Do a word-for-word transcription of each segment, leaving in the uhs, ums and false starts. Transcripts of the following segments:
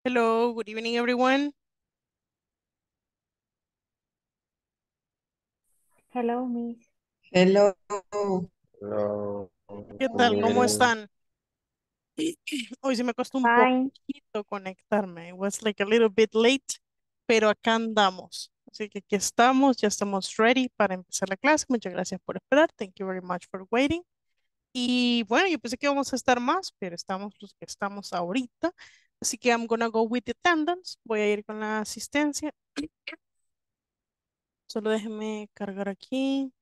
Hello, good evening, everyone. Hello, Miss. Hello, Hello, ¿Qué good tal? ¿Cómo evening. están? Hoy sí me costó un Fine. poquito conectarme. It was like a little bit late, pero acá andamos. Así que aquí estamos, ya estamos ready para empezar la clase. Muchas gracias por esperar. Thank you very much for waiting. Y bueno, yo pensé que íbamos a estar más, pero estamos los que estamos ahorita. Así que I'm gonna go with the attendance. Voy a ir con la asistencia. Solo déjenme cargar aquí.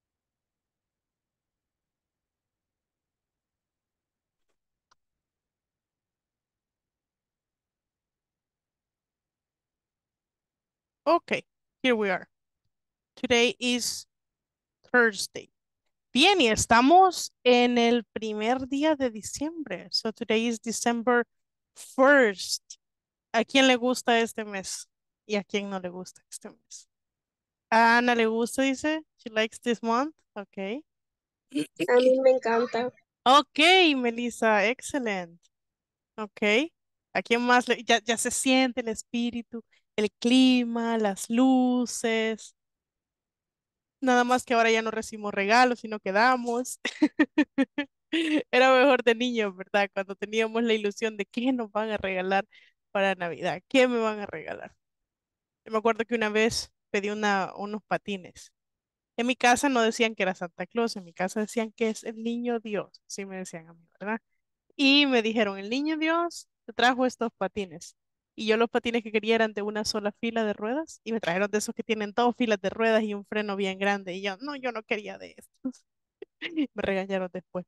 Okay, here we are. Today is Thursday. Bien, y estamos en el primer día de diciembre. So today is December first. ¿A quién le gusta este mes? ¿Y a quién no le gusta este mes? A Ana le gusta, dice. She likes this month. Okay. A mí me encanta. Okay, Melissa, excelente. Okay. ¿A quién más le, ya, ya se siente el espíritu, el clima, las luces? Nada más que ahora ya no recibimos regalos, sino que damos. Era mejor de niños, ¿verdad? Cuando teníamos la ilusión de qué nos van a regalar para Navidad, qué me van a regalar. Yo me acuerdo que una vez pedí una, unos patines. En mi casa no decían que era Santa Claus, en mi casa decían que es el niño Dios. Sí me decían a mí, ¿verdad? Y me dijeron, el niño Dios te trajo estos patines. Y yo los patines que quería eran de una sola fila de ruedas y me trajeron de esos que tienen dos filas de ruedas y un freno bien grande. Y yo, no, yo no quería de estos. Me regañaron después.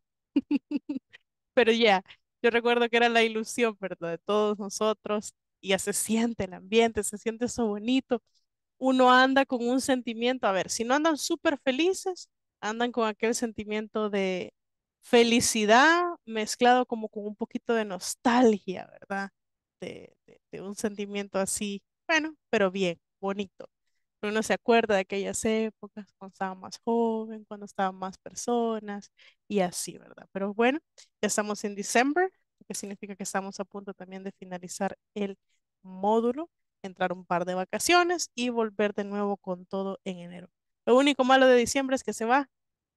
Pero ya, yo recuerdo que era la ilusión, ¿verdad? De todos nosotros. Y ya se siente el ambiente, se siente eso bonito. Uno anda con un sentimiento, a ver, si no andan súper felices, andan con aquel sentimiento de felicidad mezclado como con un poquito de nostalgia, ¿verdad? De, de, de un sentimiento así, bueno, pero bien, bonito. Uno se acuerda de aquellas épocas, cuando estaba más joven, cuando estaban más personas y así, ¿verdad? Pero bueno, ya estamos en diciembre, lo que significa que estamos a punto también de finalizar el módulo, entrar un par de vacaciones y volver de nuevo con todo en enero. Lo único malo de diciembre es que se va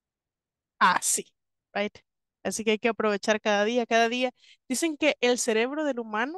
así, right? Así que hay que aprovechar cada día, cada día. Dicen que el cerebro del humano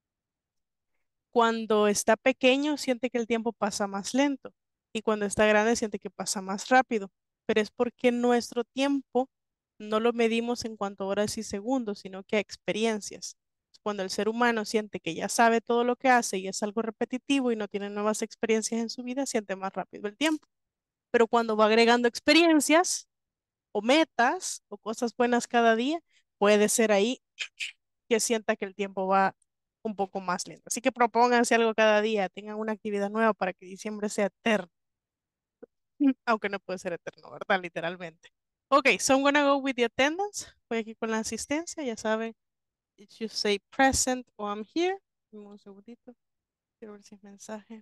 cuando está pequeño siente que el tiempo pasa más lento y cuando está grande siente que pasa más rápido, pero es porque nuestro tiempo no lo medimos en cuanto a horas y segundos, sino que a experiencias. Cuando el ser humano siente que ya sabe todo lo que hace y es algo repetitivo y no tiene nuevas experiencias en su vida, siente más rápido el tiempo. Pero cuando va agregando experiencias o metas o cosas buenas cada día, puede ser ahí que sienta que el tiempo va un poco más lento. Así que propónganse algo cada día, tengan una actividad nueva para que diciembre sea eterno, aunque no puede ser eterno, ¿verdad? Literalmente. Ok, so I'm gonna go with the attendance. Voy aquí con la asistencia, ya saben, it should say present o I'm here. Dame un segundito, quiero ver si es mensaje.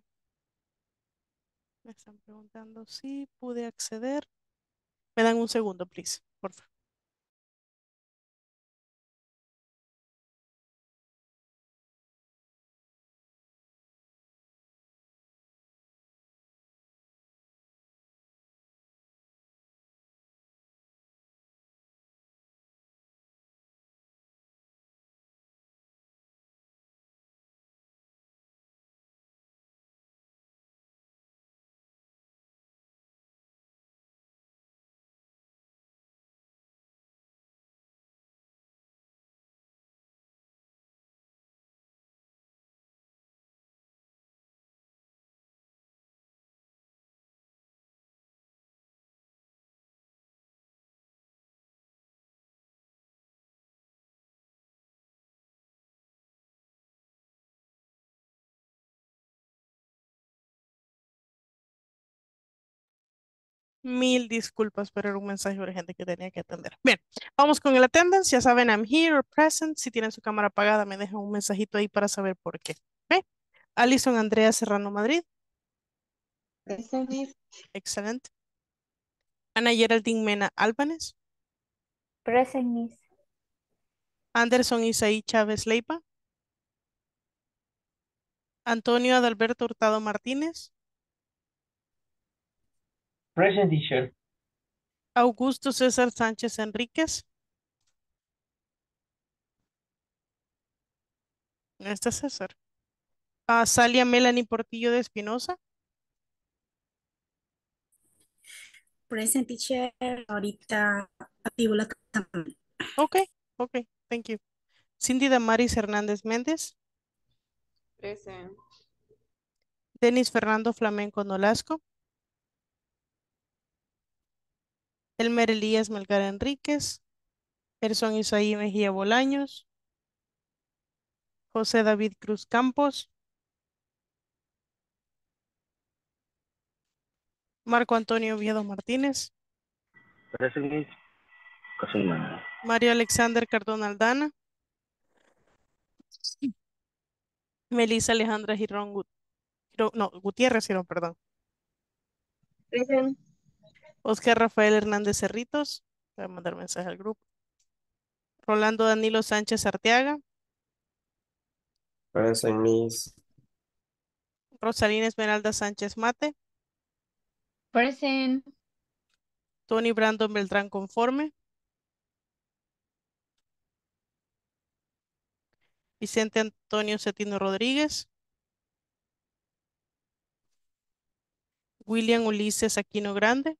Me están preguntando si pude acceder. Me dan un segundo, please, por favor. Mil disculpas, pero era un mensaje urgente que tenía que atender. Bien, vamos con el attendance. Ya saben, I'm here or present. Si tienen su cámara apagada, me dejan un mensajito ahí para saber por qué. ¿Ve? Alison Andrea Serrano Madrid. present Miss. Excelente. Ana Geraldine Mena Álvarez. Present, Miss. Anderson Isaí Chávez Leipa. Antonio Adalberto Hurtado Martínez. Present teacher. Augusto César Sánchez Enríquez. No está César. Ah, Salia Melanie Portillo de Espinosa. Present teacher, ahorita activo la cámara. Ok, ok, thank you. Cindy Damaris Hernández Méndez. Present. Denis Fernando Flamenco Nolasco. Elmer Elías Melgar Enríquez. Erson Isaí Mejía Bolaños. José David Cruz Campos. Marco Antonio Oviedo Martínez. Present Miss. Casi nada. Mario Alexander Cardona Aldana. Melissa Alejandra Girón Gut- Giro- no, Gutiérrez Girón, perdón. Present. Oscar Rafael Hernández Cerritos. Voy a mandar mensaje al grupo. Rolando Danilo Sánchez Arteaga. Present Miss. Rosalina Esmeralda Sánchez Mate. Present. Tony Brandon Beltrán Conforme. Vicente Antonio Cetino Rodríguez. William Ulises Aquino Grande.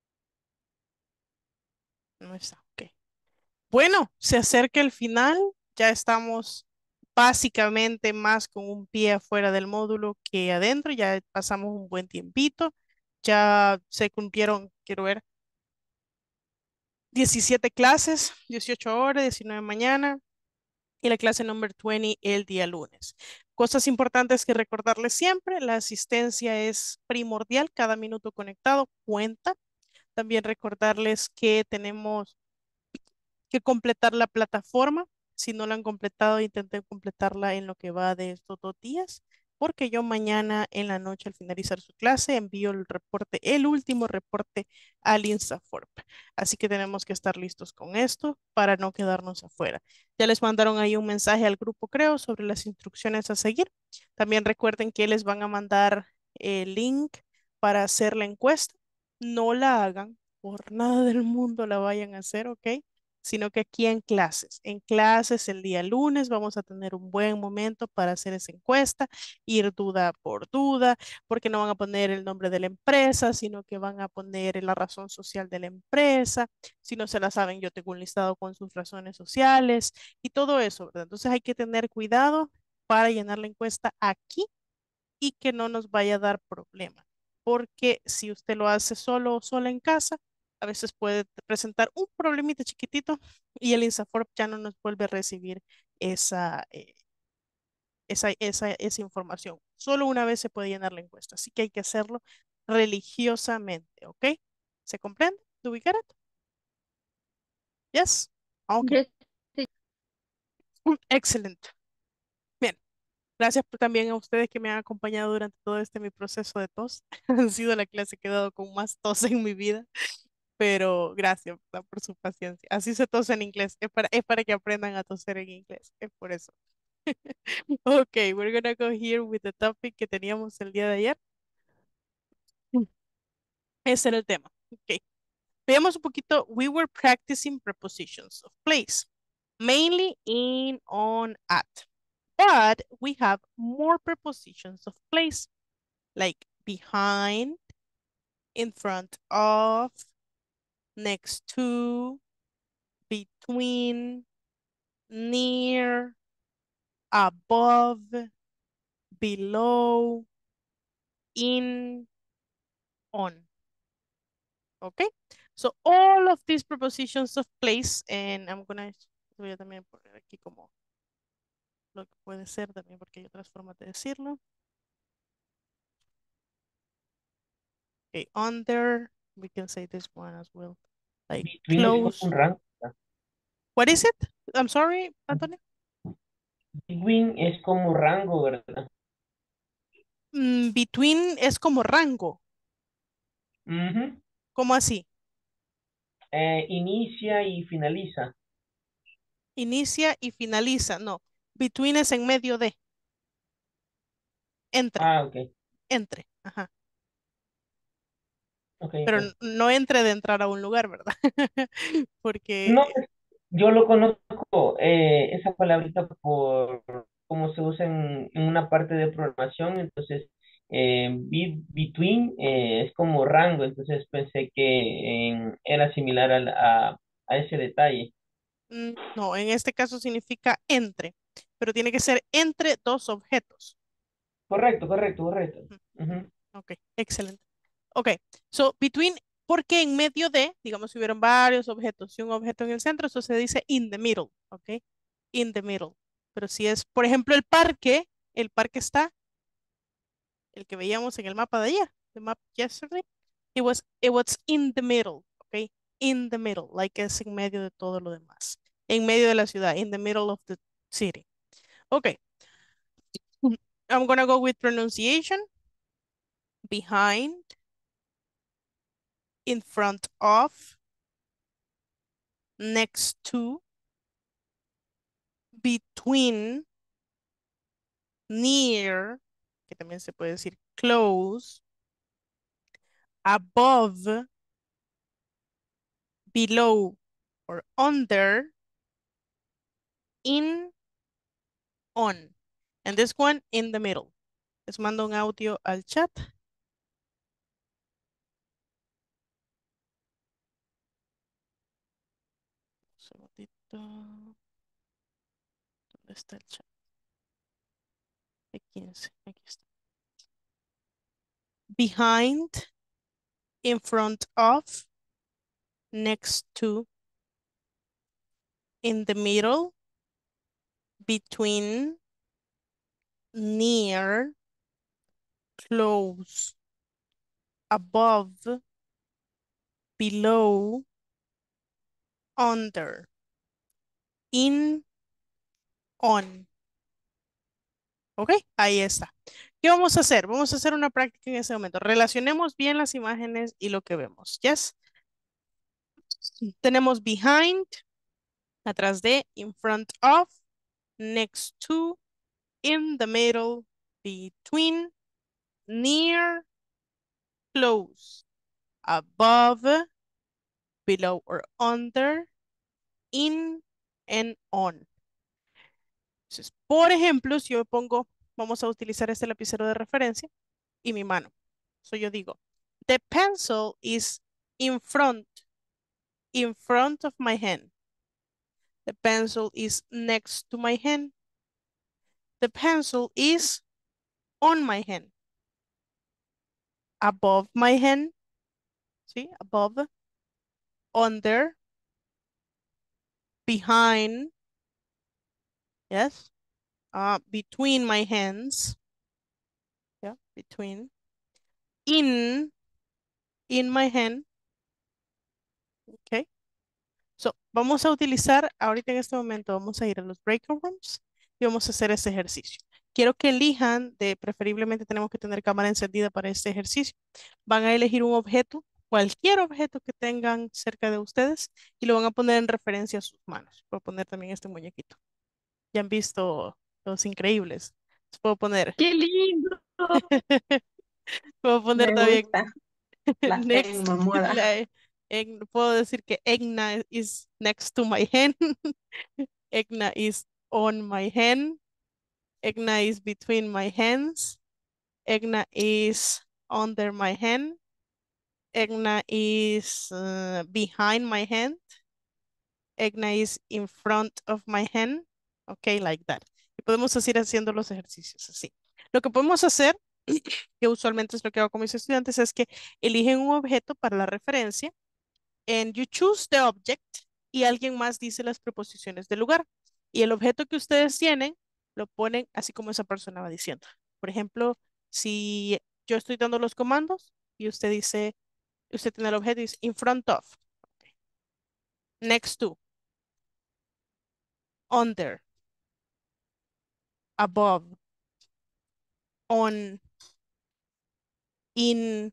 No está, ok. Bueno, se acerca el final. Ya estamos básicamente más con un pie afuera del módulo que adentro. Ya pasamos un buen tiempito. Ya se cumplieron, quiero ver, diecisiete clases, dieciocho horas, diecinueve mañana y la clase número veinte el día lunes. Cosas importantes que recordarles siempre, la asistencia es primordial, cada minuto conectado cuenta. También recordarles que tenemos que completar la plataforma. Si no la han completado, intenten completarla en lo que va de estos dos días, porque yo mañana en la noche al finalizar su clase envío el reporte, el último reporte al INSAFORP. Así que tenemos que estar listos con esto para no quedarnos afuera. Ya les mandaron ahí un mensaje al grupo, creo, sobre las instrucciones a seguir. También recuerden que les van a mandar el link para hacer la encuesta. No la hagan, por nada del mundo la vayan a hacer, ¿ok? Sino que aquí en clases. En clases el día lunes vamos a tener un buen momento para hacer esa encuesta, ir duda por duda, porque no van a poner el nombre de la empresa, sino que van a poner la razón social de la empresa. Si no se la saben, yo tengo un listado con sus razones sociales y todo eso, ¿verdad? Entonces hay que tener cuidado para llenar la encuesta aquí y que no nos vaya a dar problema. Porque si usted lo hace solo o sola en casa, a veces puede presentar un problemita chiquitito y el INSAFORP ya no nos vuelve a recibir esa, eh, esa, esa, esa información. Solo una vez se puede llenar la encuesta, así que hay que hacerlo religiosamente, ¿ok? ¿Se comprende? ¿Do we get it? Yes? Ok. Yes. Excelente. Bien. Gracias por- también a ustedes que me han acompañado durante todo este mi proceso de tos. Han sido la clase que he dado con más tos en mi vida, pero gracias, ¿verdad? Por su paciencia. Así se tose en inglés. Es para, es para que aprendan a toser en inglés. Es por eso. Ok, we're gonna go here with the topic que teníamos el día de ayer. Mm. Ese era el tema. Ok. Veamos un poquito. We were practicing prepositions of place, mainly in, on, at. But we have more prepositions of place, like behind, in front of, next to, between, near, above, below, in, on. Okay? So all of these prepositions of place, and I'm gonna, voy a también poner aquí como lo que puede ser también porque hay otras formas de decirlo. Okay, under, we can say this one as well. Like Between es como close. un rango. What is it? I'm sorry, Antonio. Between es como rango, ¿verdad? Mm, between es como rango. Ujú. ¿Cómo así? Eh, inicia y finaliza. Inicia y finaliza. No. Between es en medio de. entre, Ah, ok. entre, ajá. Ok, Pero ok. n- no entre de entrar a un lugar, ¿verdad? No, Porque, pues, yo lo conozco, eh, esa palabrita por cómo se usa en, en una parte de programación, entonces, eh, be- between eh, es como rango, entonces pensé que en- era similar al- a, a ese detalle. mm, no, en este caso significa entre, pero tiene que ser entre dos objetos. Correcto, correcto, correcto. Ujú. Ujú. Ok, excelente. Ok, so between, porque en medio de, digamos, si hubieran varios objetos y un objeto en el centro, eso se dice in the middle, ok, in the middle. Pero si es, por ejemplo, el parque, el parque está, el que veíamos en el mapa de ayer, the map yesterday, it was, it was in the middle, ok, in the middle, like es en medio de todo lo demás, en medio de la ciudad, in the middle of the city. Ok, I'm gonna go with pronunciation, behind, in front of, next to, between, near, que también se puede decir close, above, below or under, in, on. And this one in the middle. Les mando un audio al chat. Un segundito. ¿Dónde está el chat? De quince. Aquí está. Behind, in front of, next to, in the middle, between, near, close, above, below, under, in, on. ¿Ok? Ahí está. ¿Qué vamos a hacer? Vamos a hacer una práctica en ese momento. Relacionemos bien las imágenes y lo que vemos. ¿Yes? Tenemos behind, atrás de, in front of, next to, in the middle, between, near, close, above, below or under, in and on. Entonces, por ejemplo, si yo pongo, vamos a utilizar este lapicero de referencia y mi mano. So yo digo, the pencil is in front, in front of my hand. The pencil is next to my hand. The pencil is on my hand. Above my hand. See, above, under, behind, yes, uh, between my hands, yeah, between, in, in my hand, okay. So, vamos a utilizar, ahorita en este momento vamos a ir a los breakout rooms y vamos a hacer este ejercicio. Quiero que elijan, de preferiblemente tenemos que tener cámara encendida para este ejercicio. Van a elegir un objeto, cualquier objeto que tengan cerca de ustedes y lo van a poner en referencia a sus manos. Voy a poner también este muñequito. Ya han visto los increíbles. Les puedo poner, ¡Qué lindo! puedo poner Me también gusta. La next. tengo, moda. la- en- puedo decir que Egna is next to my hand. Egna is on my hand. Egna is between my hands. Egna is under my hand. Egna is uh, behind my hand. Egna is in front of my hand. Okay, like that. Y podemos seguir haciendo los ejercicios así. Lo que podemos hacer, que usualmente es lo que hago con mis estudiantes, es que eligen un objeto para la referencia and you choose the object y alguien más dice las preposiciones del lugar. Y el objeto que ustedes tienen lo ponen así como esa persona va diciendo. Por ejemplo, si yo estoy dando los comandos y usted dice, usted tiene el objeto y dice in front of, next to, under, above, on, in,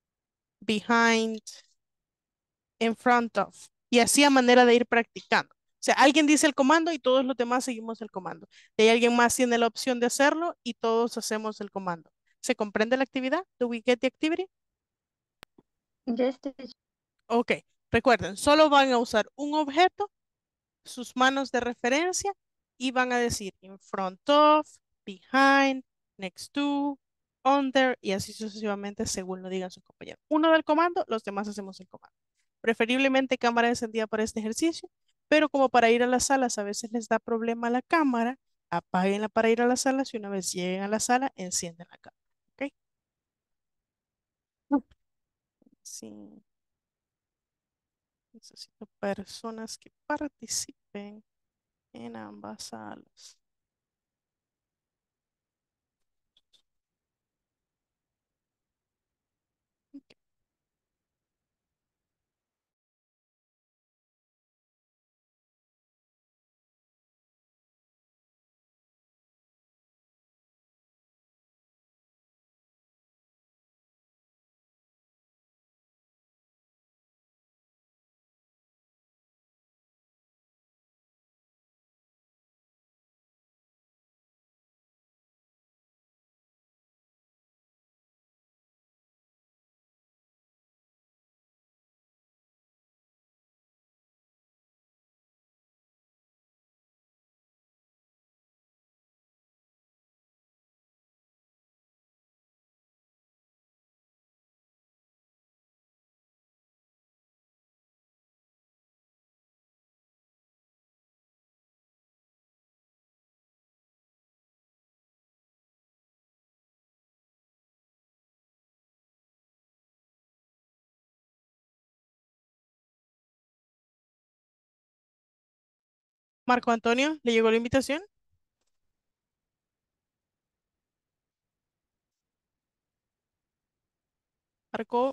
behind, in front of. Y así a manera de ir practicando. sea, alguien dice el comando y todos los demás seguimos el comando. Y alguien más tiene la opción de hacerlo y todos hacemos el comando. ¿Se comprende la actividad? Do we get the activity? Yes, teacher. Ok, recuerden, solo van a usar un objeto, sus manos de referencia y van a decir in front of, behind, next to, under y así sucesivamente según lo digan sus compañeros. Uno del comando, los demás hacemos el comando. Preferiblemente cámara encendida para este ejercicio, pero como para ir a las salas a veces les da problema la cámara, apáguenla para ir a las salas y una vez lleguen a la sala, encienden la cámara. ¿Ok? Sí. Necesito personas que participen en ambas salas. Marco Antonio, ¿le llegó la invitación? Marco,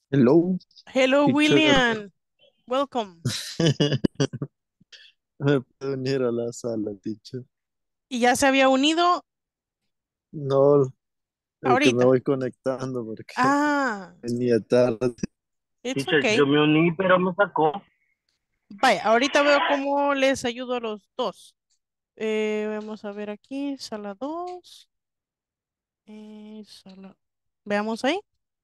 Hello, Hello, teacher. William. Welcome. Me puedo unir a la sala, teacher. ¿Y ya se había unido No, es que me ahorita? voy conectando porque Ah, venía tarde. it's Teacher, okay. yo me uní, pero me sacó. Vaya, ahorita veo cómo les ayudo a los dos. Eh, vamos a ver aquí, sala dos. Eh, sala... Veamos ahí.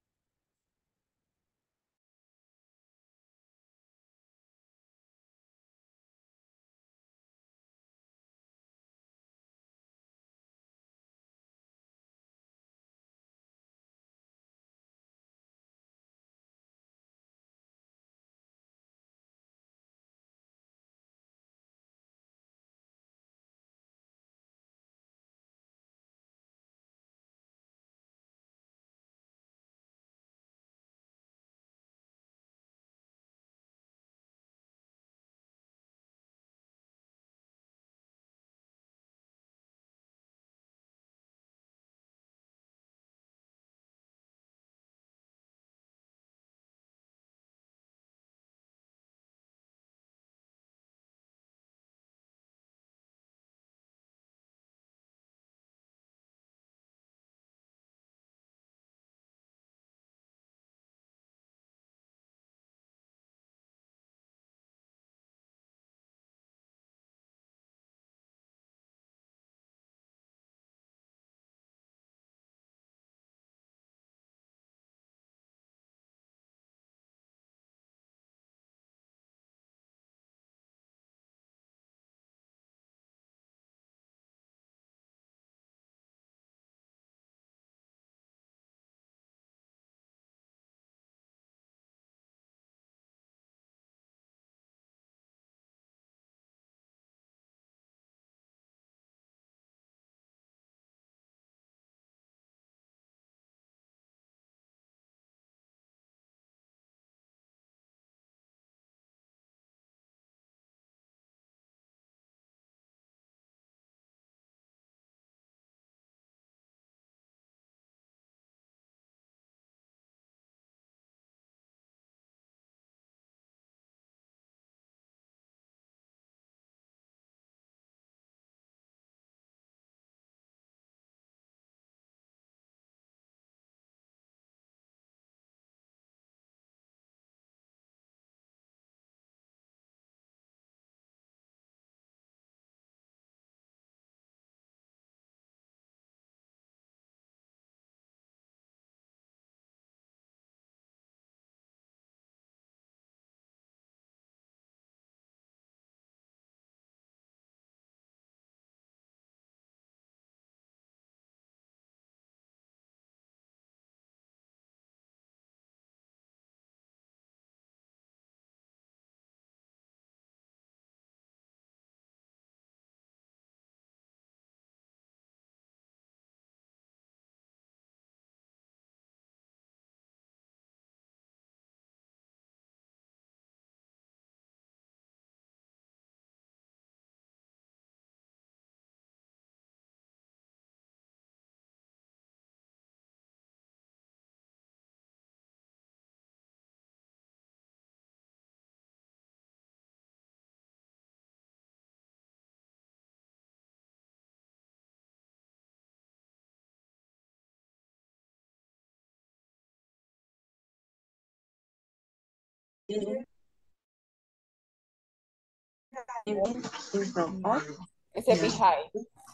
In front of. Ese behind,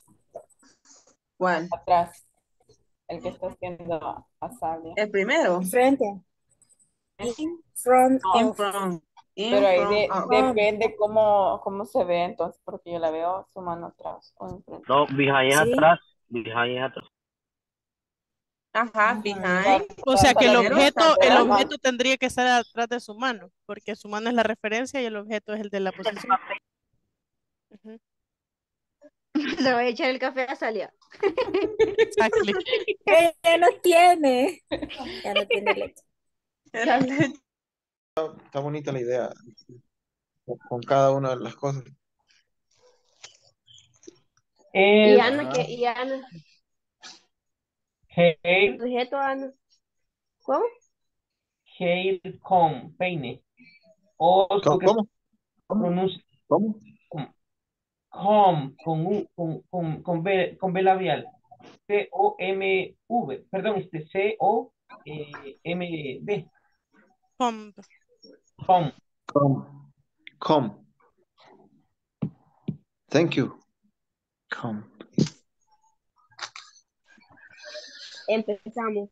¿Cuál? atrás, el que está haciendo a Salia. El primero. Frente. In front In of. front. In Pero ahí front de- of. depende cómo, cómo se ve entonces, porque yo la veo su mano atrás o enfrente. No, behind es Sí. atrás. Behind es atrás. Ajá, behind. O sea que el Pero Primero está objeto, el atrás. objeto tendría que estar atrás de su mano, porque su mano es la referencia y el objeto es el de la posición. Ujú. Le voy a echar el café a Salia. Exactly. Que ya no tiene. Ya no tiene leche. Era leche. Está bonita la idea con con cada una de las cosas. Y Es Ana, Ajá. que, y Ana, hey, el objeto Ana. ¿Cómo? Kale comb, peine. O ¿Cómo? que ¿Cómo? pronuncia ¿Cómo? comb, con, U, con, con, con, B, con B labial. C O M V, perdón, este C O M D. Comb. Comb. Come. Come. Thank you. Come. Empezamos.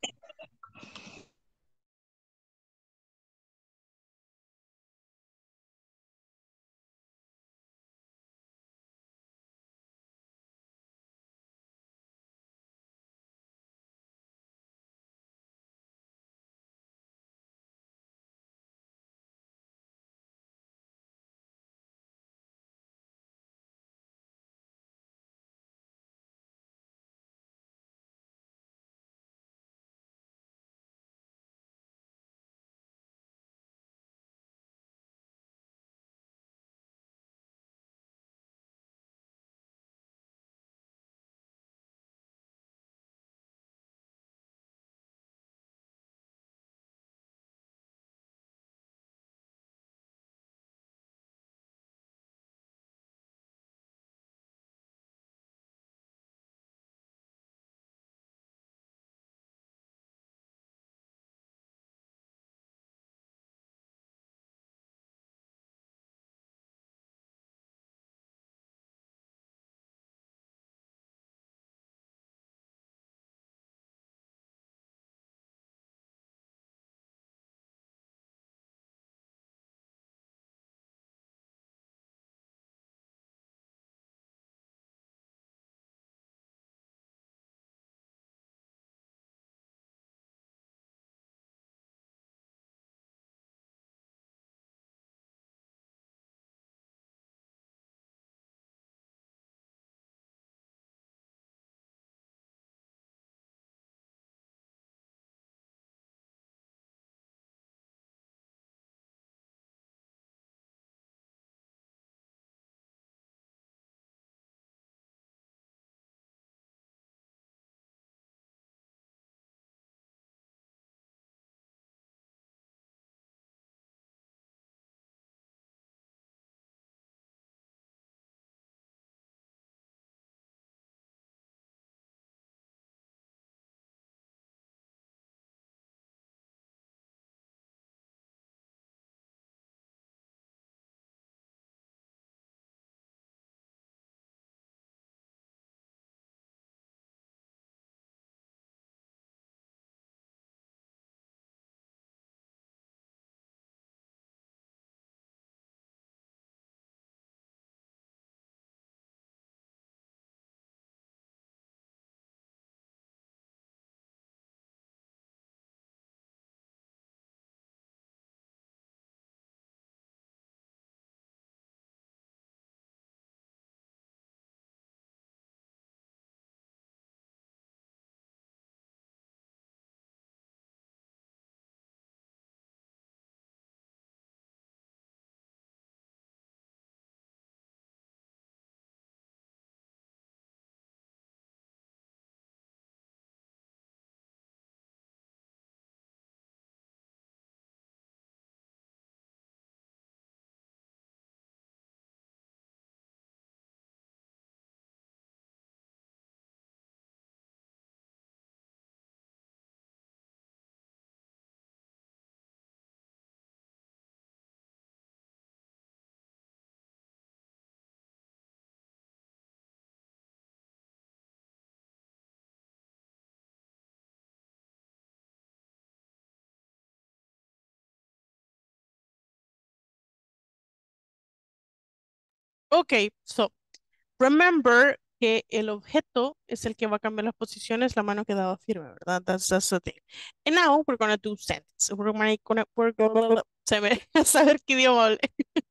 Okay, so remember que el objeto es el que va a cambiar las posiciones, la mano quedaba firme, ¿verdad? That's, that's the thing. And now we're gonna do sentences. We're gonna, gonna- we're gonna, se me, a saber qué idioma hablé.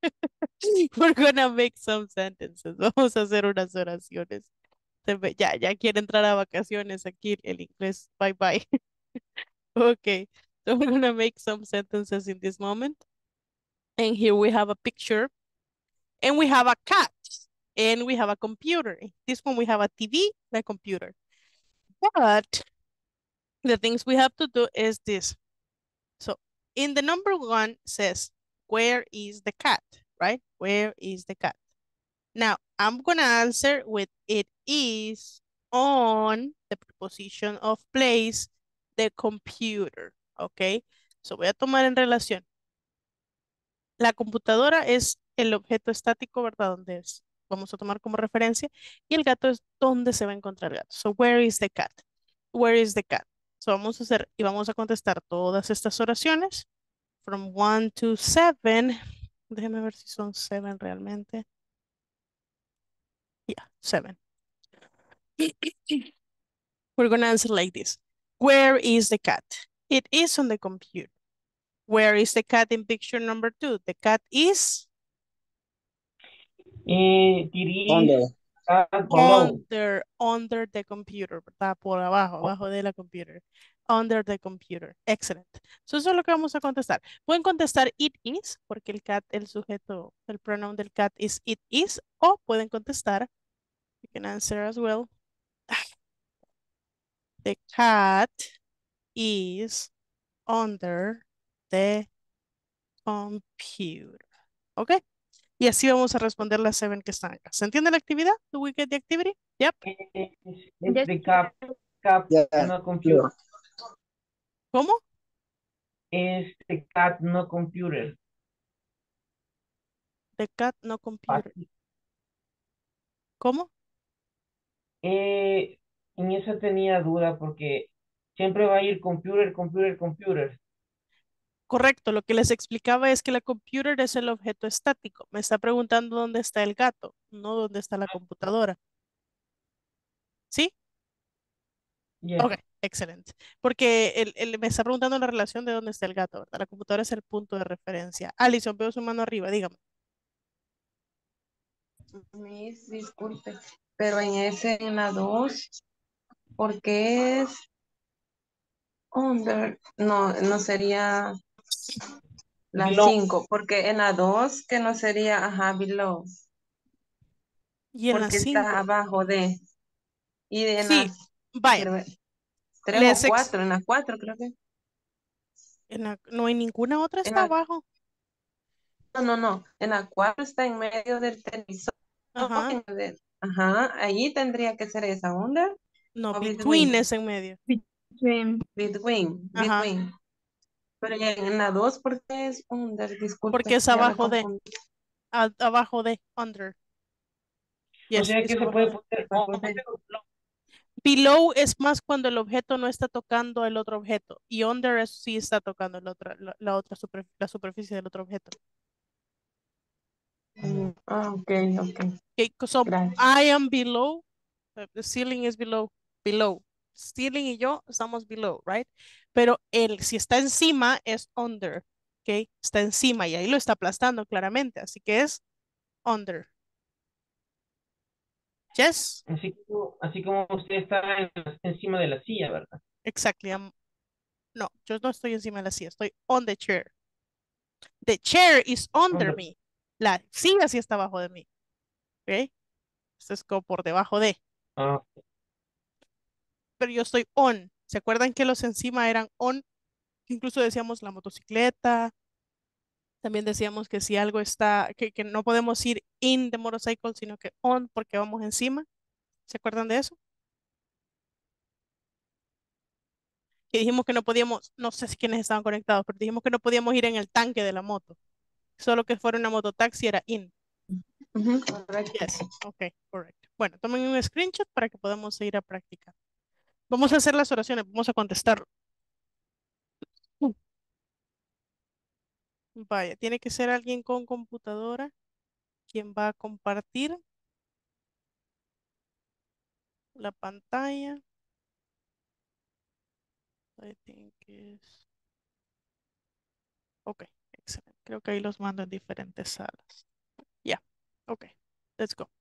We're gonna make some sentences. Vamos a hacer unas oraciones. Se me- ya, ya quiere entrar a vacaciones aquí el inglés. Bye bye. Okay, so we're gonna make some sentences in this moment. And here we have a picture. And we have a cat. And we have a computer. This one we have a T V and a computer. But the things we have to do is this. So in the number one says, where is the cat, right? Where is the cat? Now, I'm gonna answer with it is on the preposition of place, the computer, okay? So voy a tomar en relación. La computadora es el objeto estático, ¿verdad? Donde es, vamos a tomar como referencia. Y el gato es donde se va a encontrar el gato. So, where is the cat? Where is the cat? So, vamos a hacer y vamos a contestar todas estas oraciones. From one to seven. Déjeme ver si son seven realmente. Yeah, seven. We're going to answer like this. Where is the cat? It is on the computer. Where is the cat in picture number two? The cat is Eh, it Under. is cat below. under, under the computer, ¿verdad? Por abajo, abajo de la computer. Under the computer. Excellent. So eso es lo que vamos a contestar. Pueden contestar it is, porque el cat, el sujeto, el pronoun del cat is it is, o pueden contestar, you can answer as well. The cat is under the computer. ¿Ok? Y así vamos a responder las seven que están acá. ¿Se entiende la actividad? Do we get the activity? Yep. Es, es Yes. the cap, cap, Yeah, no computer. sure. ¿Cómo? Es the cat, no computer. The cat, no computer. Fácil. ¿Cómo? Eh, en eso tenía duda porque siempre va a ir computer, computer, computer. Correcto, lo que les explicaba es que la computer es el objeto estático. Me está preguntando dónde está el gato, no dónde está la computadora. ¿Sí? Yes. Ok, excelente. Porque él, él me está preguntando la relación de dónde está el gato, ¿verdad? La computadora es el punto de referencia. Alison, veo su mano arriba, dígame. Miss, disculpe, pero en ese, en la dos, ¿por qué es under? No, no sería la Below. cinco, porque en la dos que no sería, ajá, below, Y en las porque está cinco. abajo de, y en Sí, las, vaya. quiero ver, tres o Les ex- cuatro, en la cuatro creo que. en la- no hay ninguna otra, En está la, abajo. no, no, no, en la cuatro está en medio del televisor. Ajá. en el- Ajá, ahí tendría que ser esa under No, o between between, es en medio. Between. between, Ajá. between. Pero ya en la dos, ¿por qué es under? Porque Disculpe, es ya me abajo de, confundí. a- abajo de, under. O Yes, sea es que se abajo puede de. poner Abajo de- under o below. Below es más cuando el objeto no está tocando el otro objeto. Y under es sí está tocando el otro, la, la otra super- la superficie del otro objeto. Mm, ah, ok, ok. Okay, so Gracias. I am below. uh, The ceiling is below. Below. Ceiling y yo estamos below, right? Pero el, si está encima es under. Okay, está encima y ahí lo está aplastando claramente. Así que es under. Yes, Así como, así como usted está en- encima de la silla, ¿verdad? exactly. I'm- no, yo no estoy encima de la silla, estoy on the chair. The chair is under Under. me. La silla sí está abajo de mí. ¿Ok? Esto es como por debajo de. Ah, Pero yo estoy on. ¿Se acuerdan que los encima eran on? Incluso decíamos la motocicleta. También decíamos que si algo está, que, que no podemos ir in the motorcycle, sino que on porque vamos encima. ¿Se acuerdan de eso? Que dijimos que no podíamos, no sé si quiénes estaban conectados, pero dijimos que no podíamos ir en el tanque de la moto. Solo que fuera una mototaxi era in. Ujú, correcto. Yes, ok, correcto. Bueno, tomen un screenshot para que podamos ir a practicar. Vamos a hacer las oraciones, vamos a contestar. Vaya, tiene que ser alguien con computadora quien va a compartir la pantalla. I think is... Ok, excelente. Creo que ahí los mando en diferentes salas. Ya, ok, let's go.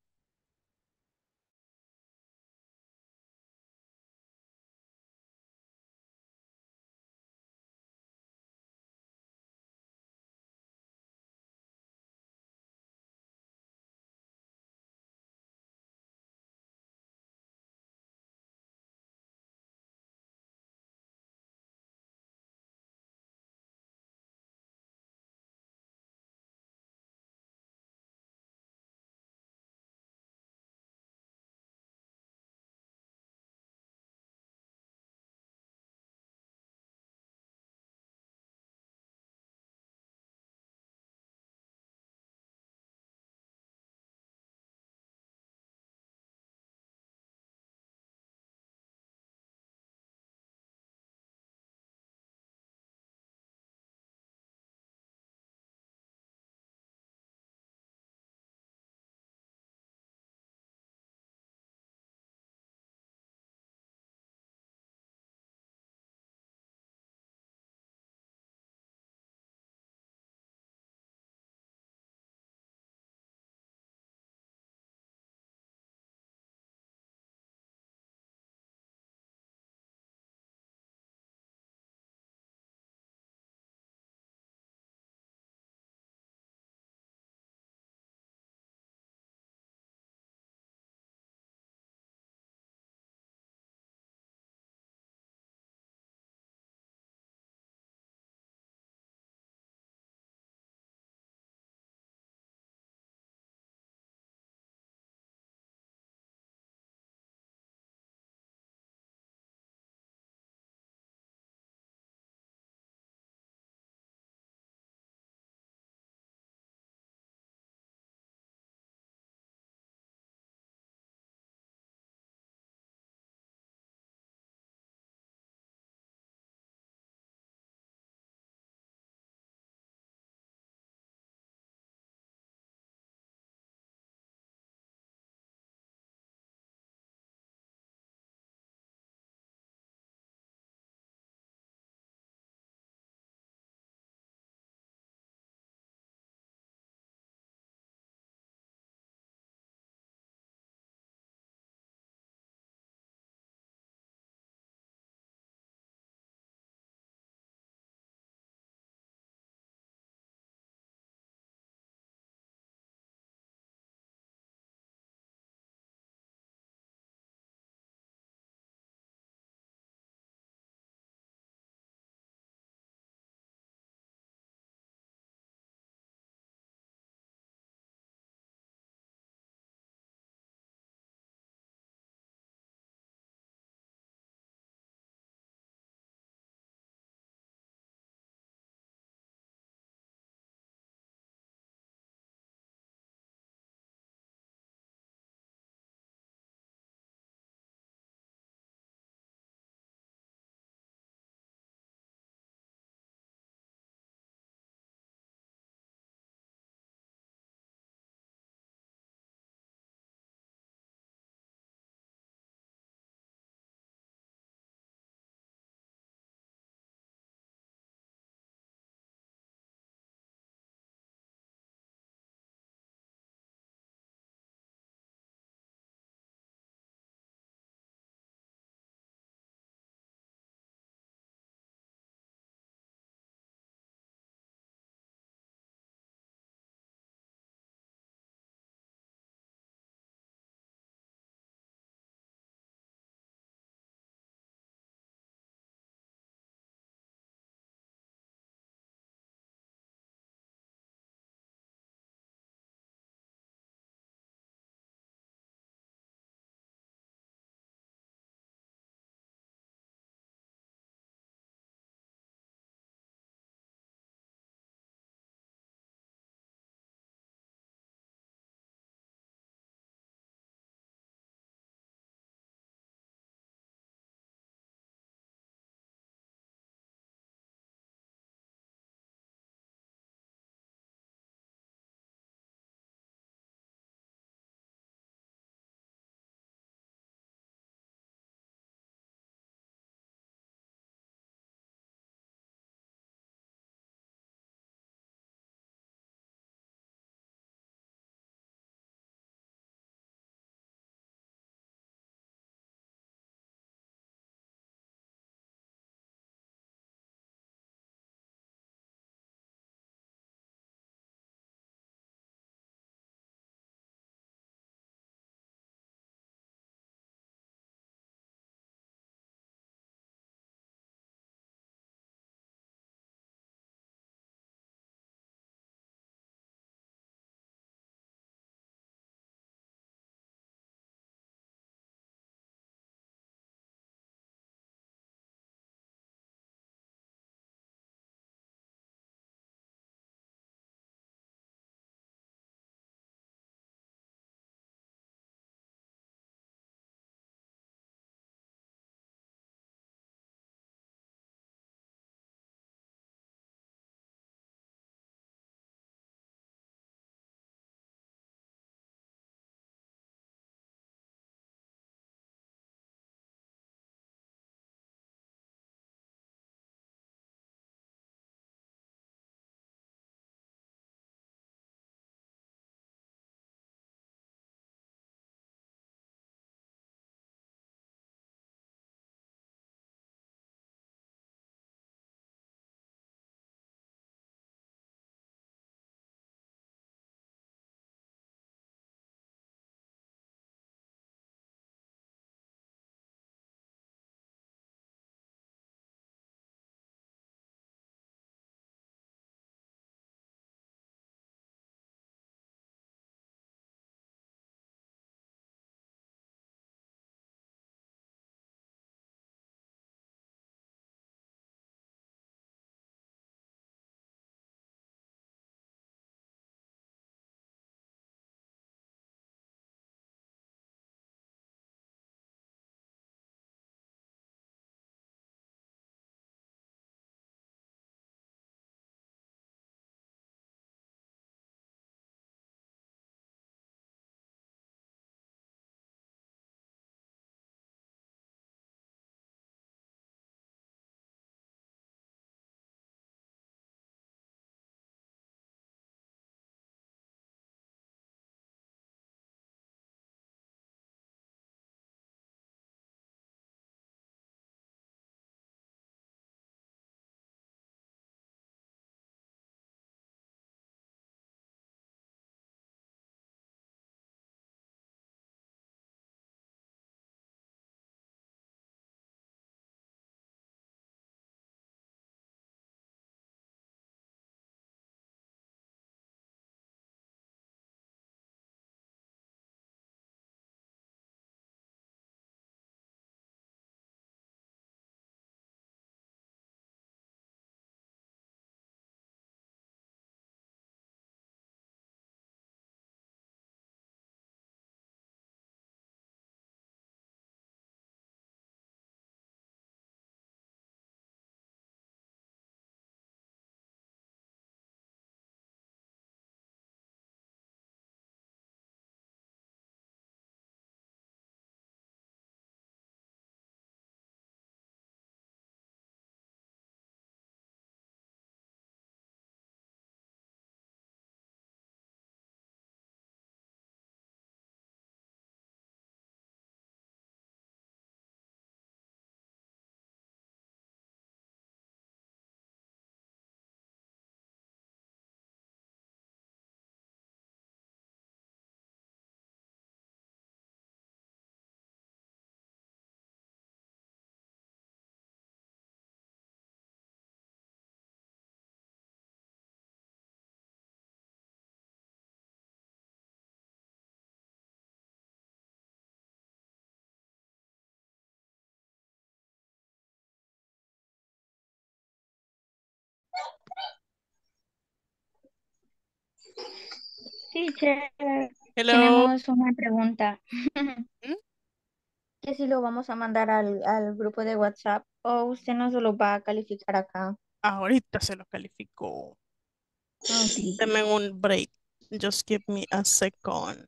Teacher, Hello. tenemos una pregunta. ¿Mm? Que si lo vamos a mandar al, al grupo de WhatsApp o usted no se lo va a calificar acá. Ahorita se lo calificó. Ok. Deme un break. Just give me a second.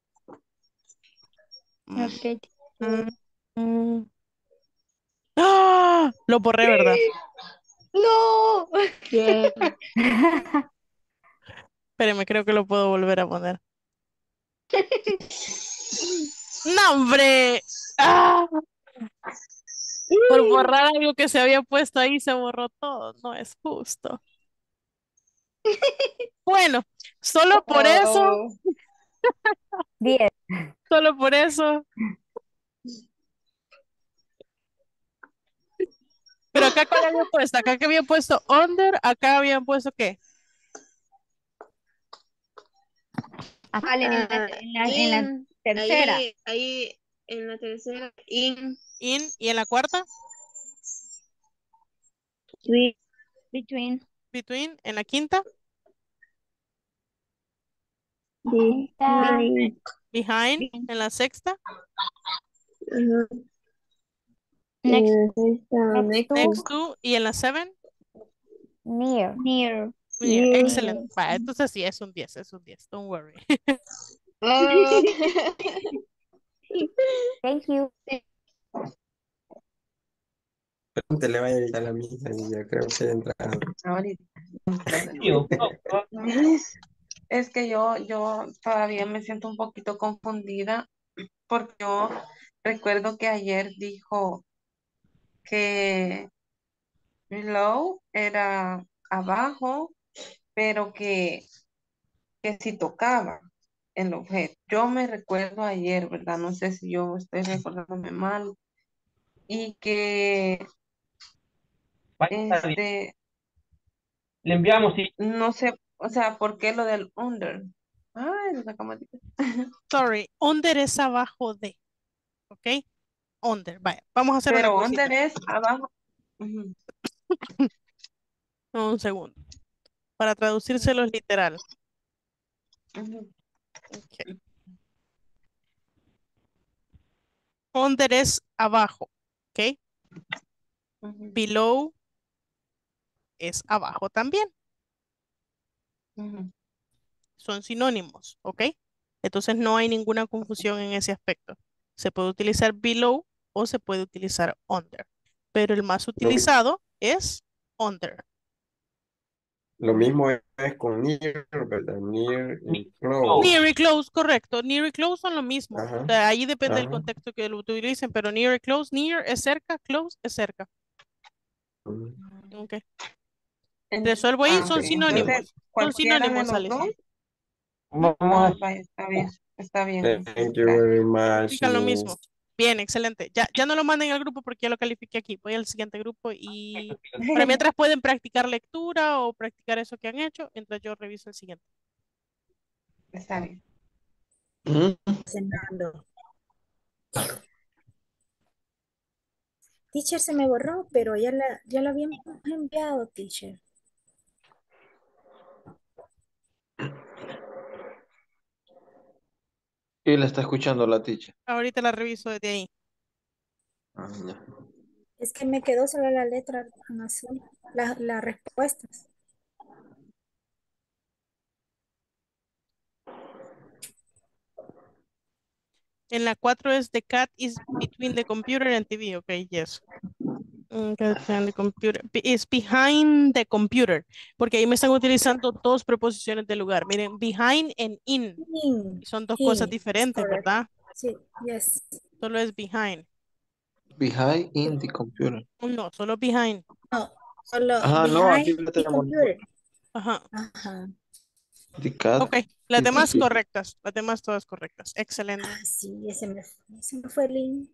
Mm, Ok, teacher. mm, mm. ¡Ah! Lo borré, ¿verdad? No. Bien. Espéreme, creo que lo puedo volver a poner. ¡No, hombre! ¡Ah! Por borrar algo que se había puesto ahí, se borró todo. No es justo. Bueno, solo por eso, Oh, Diez. solo por eso. Pero acá, ¿cuál había puesto? Acá que había puesto under, acá habían puesto ¿qué? Ah, vale, en la, Ah, en la, en la in, tercera. ahí, ahí en la tercera, in, In, y en la cuarta, between, Between. between, en la quinta, Está behind, behind, bien. en la sexta, ajá, Next, eh, ahí está, next next to, next to, to, y en la seven, near. Near. near. near. Excelente. Near. Va, entonces sí, es un diez, es un diez. Don't worry. Oh, Thank you. Te le vaya a ir a la misa y ya creo que entra. Ahorita. Tío, no, no, Miss, es que yo, yo todavía me siento un poquito confundida porque yo recuerdo que ayer dijo que below era abajo, pero que, que si tocaba el objeto. Yo me recuerdo ayer, ¿verdad? No sé si yo estoy recordándome mal. Y que vaya, está bien. este, Mm. Le enviamos, sí. no sé, o sea, ¿por qué lo del under? Ay, lo sacamos de- Sorry, under es abajo de, ¿ok? Under, vaya, vamos a hacer una Pero cosita. under es abajo. Ujú, Un segundo. Para traducírselo literal. ujú, Ok. Under es abajo, ¿ok? ujú, Below es abajo también. ujú. Son sinónimos, ¿ok? Entonces no hay ninguna confusión en ese aspecto. Se puede utilizar below o se puede utilizar under, pero el más Lo, utilizado es under. lo mismo es con near, ¿verdad? Near Ni- y no, Near y close. close, correcto. Near y close son lo mismo. O Ajá, sea, ahí depende del ajá. contexto que lo utilicen, pero near y close, near es cerca, close es cerca. Mm. Ok. En- Resuelvo ahí, ah, Ok, ok. son está bien. Entonces, sinónimos. Son cualquiera de sinónimos, los Alex. dos. vamos Ah, a vaya, está bien. Está bien, miss. Thank you Gracias. very much, Significan lo mismo. Miss. Bien, excelente. Ya, ya no lo manden al grupo porque ya lo califiqué aquí. Voy al siguiente grupo y para mientras pueden practicar lectura o practicar eso que han hecho, mientras yo reviso el siguiente. Está bien. Mm. cenando. Teacher se me borró, pero ya la, ya lo habíamos enviado, teacher. Y la está escuchando la teacher. Ahorita la reviso desde ahí. Ah, ya. Es que me quedó solo la letra en azul, la- las respuestas. En la cuatro es the cat is between the computer and T V. Ok, yes. Mm, cat behind the computer. Be- Is behind the computer. Porque ahí me están utilizando dos preposiciones de lugar. Miren, behind and in. In, Y son dos cosas in, it's diferentes, correct. ¿verdad? Sí, yes. Solo es behind. Behind in Sí. the computer. No, solo behind. No, solo Ajá, no, aquí behind la the tenemos. computer. Ajá. Ajá. The cat Ok, las is demás between. correctas. Las demás todas correctas. Excelente. Ah, sí, ese me, ese me fue el link.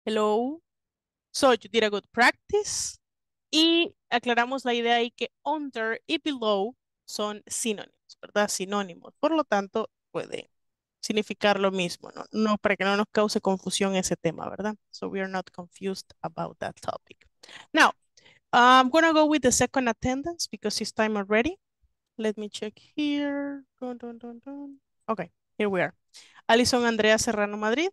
Hello. So you did a good practice. Y aclaramos la idea ahí que under y below son sinónimos, ¿verdad? Sinónimos. Por lo tanto, pueden significar lo mismo, ¿no? No, para que no nos cause confusión ese tema, ¿verdad? So we are not confused about that topic. Now, I'm gonna go with the second attendance because it's time already. Let me check here. Dun, dun, dun, dun. Okay, here we are. Alison Andrea Serrano Madrid.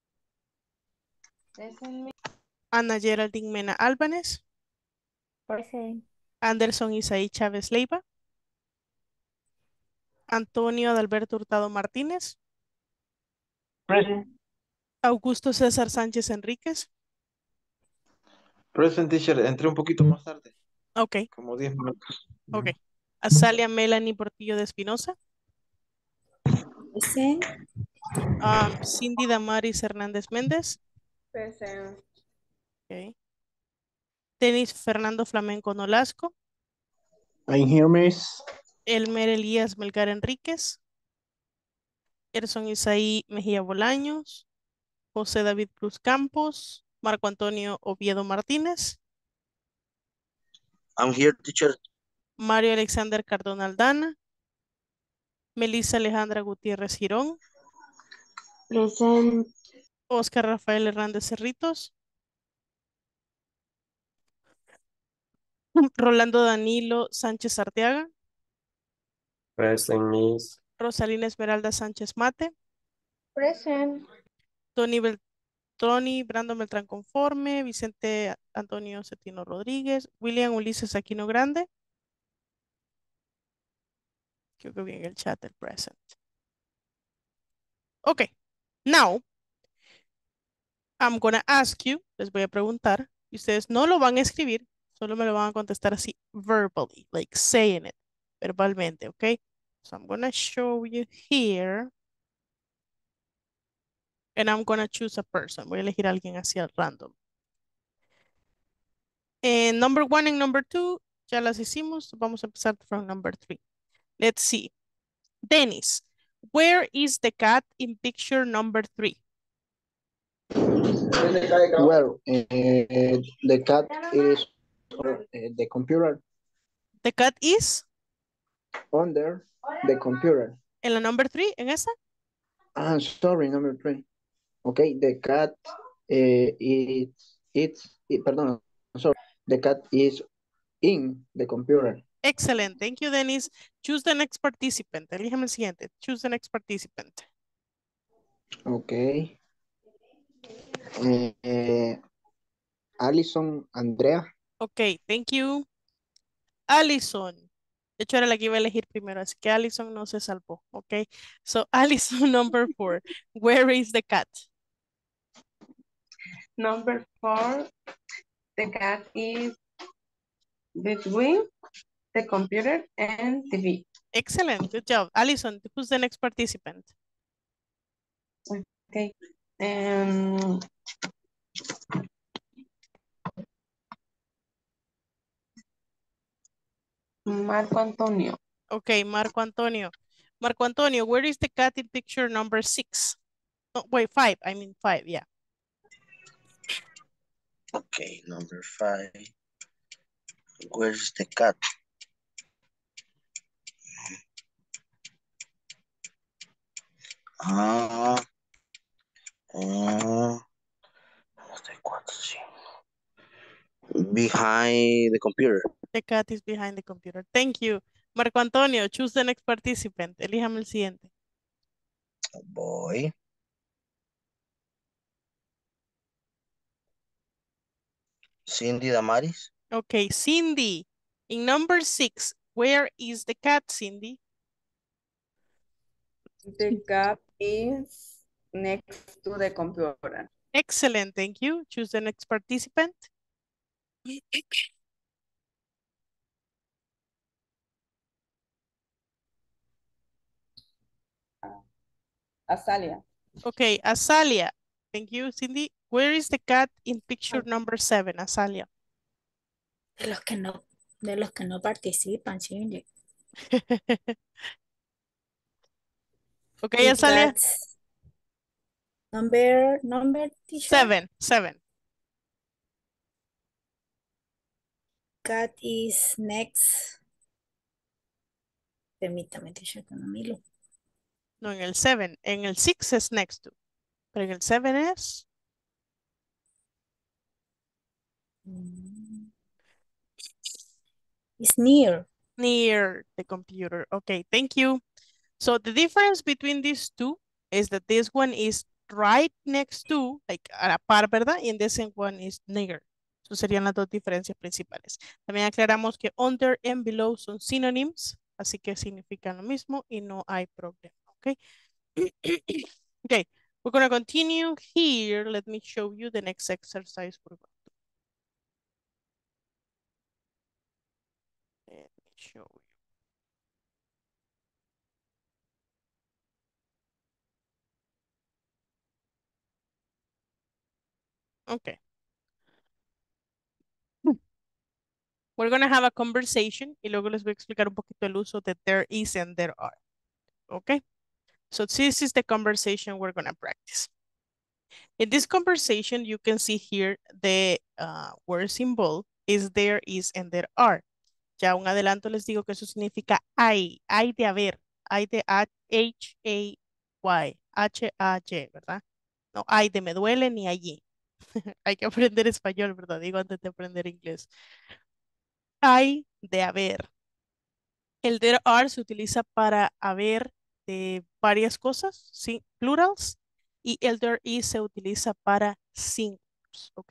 Present. Ana Geraldine Mena Álvarez. Present. Anderson Isaí Chávez Leiva. Antonio Adalberto Hurtado Martínez. Present. Augusto César Sánchez Enríquez. Present teacher, entré un poquito más tarde, Ok, como diez minutos. ok. Azalia Melanie Portillo de Espinosa. Present. Um, Cindy Damaris Hernández Méndez. Present. Ok. Denis Fernando Flamenco Nolasco. I'm here, miss. Elmer Elías Melgar Enríquez. Erson Isaí Mejía Bolaños. José David Cruz Campos. Marco Antonio Oviedo Martínez. I'm here, teacher. Mario Alexander Cardona Aldana. Melissa Alejandra Gutiérrez Girón. Present. Oscar Rafael Hernández Cerritos. Rolando Danilo Sánchez Arteaga. Present, miss. Rosalina Esmeralda Sánchez Mate. Present. Tony Beltroni, Brandon Beltrán Conforme, Vicente Antonio Cetino Rodríguez, William Ulises Aquino Grande. Creo que vi en el chat el present. Ok, now I'm gonna ask you, les voy a preguntar, y ustedes no lo van a escribir, solo me lo van a contestar así verbally, like saying it, verbalmente, ok? So I'm gonna show you here. And I'm gonna choose a person. Voy a elegir a alguien así al random. And number one and number two, ya las hicimos. Vamos a empezar from number three. Let's see. Dennis, where is the cat in picture number three? Well, uh, the cat is uh, the computer The cat is under the computer. en la number three, en esa. Ah, sorry, number three. Okay, the cat uh, is it's it, perdón, sorry. The cat is in the computer. Excellent. Thank you, Dennis. Choose the next participant. Elíjame el siguiente. Choose the next participant. Okay. Uh, uh, Alison Andrea. Okay, thank you. Allison. De hecho, era la que iba a elegir primero, así que Allison no se salvó. Okay. So, Allison number four. Where is the cat? Number four, the cat is between the computer and T V. Excellent. Good job. Allison, who's the next participant? Okay. Um, Marco Antonio. Okay, Marco Antonio. Marco Antonio, where is the cat in picture number six? No, wait, five. I mean five, yeah. Okay, number five. Where's the cat? Ah, uh, behind the computer. The cat is behind the computer. Thank you. Marco Antonio, choose the next participant. Elíjame el siguiente. Boy. Cindy Damaris. Okay, Cindy. In number six, where is the cat, Cindy? The cat is next to the computer. Excellent, thank you. Choose the next participant. Azalia. Okay, Azalia. Thank you, Cindy. Where is the cat in picture number seven, Azalia? De los que no, de los que no participan, Cindy. Okay, The Azalia. cat Number, number, teacher. Seven, seven. Cat is next. Permítame, teacher, que no miro. No, en el seven. En el six es next to. Pero en el seven es Mm. It's near. near the computer. Okay, thank you. So the difference between these two is that this one is right next to, like a la par, ¿verdad? And this one is near. So serían las dos diferencias principales. También aclaramos que under and below son synonyms, así que significan lo mismo y no hay problema, okay? Okay, we're going to continue here. Let me show you the next exercise we're going to do. Let me show you. Okay. We're going to have a conversation y luego les voy a explicar un poquito el uso de there is and there are. Okay. So this is the conversation we're going to practice. In this conversation, you can see here the uh, words involved is there is and there are. Ya un adelanto les digo que eso significa hay, hay de haber, hay de H A Y, H A Y, ¿verdad? No hay de me duele ni allí. Hay que aprender español, ¿verdad? Digo antes de aprender inglés. Hay de haber. El there are se utiliza para haber de varias cosas, ¿sí? Plurals. Y el there is se utiliza para singulars, ¿ok?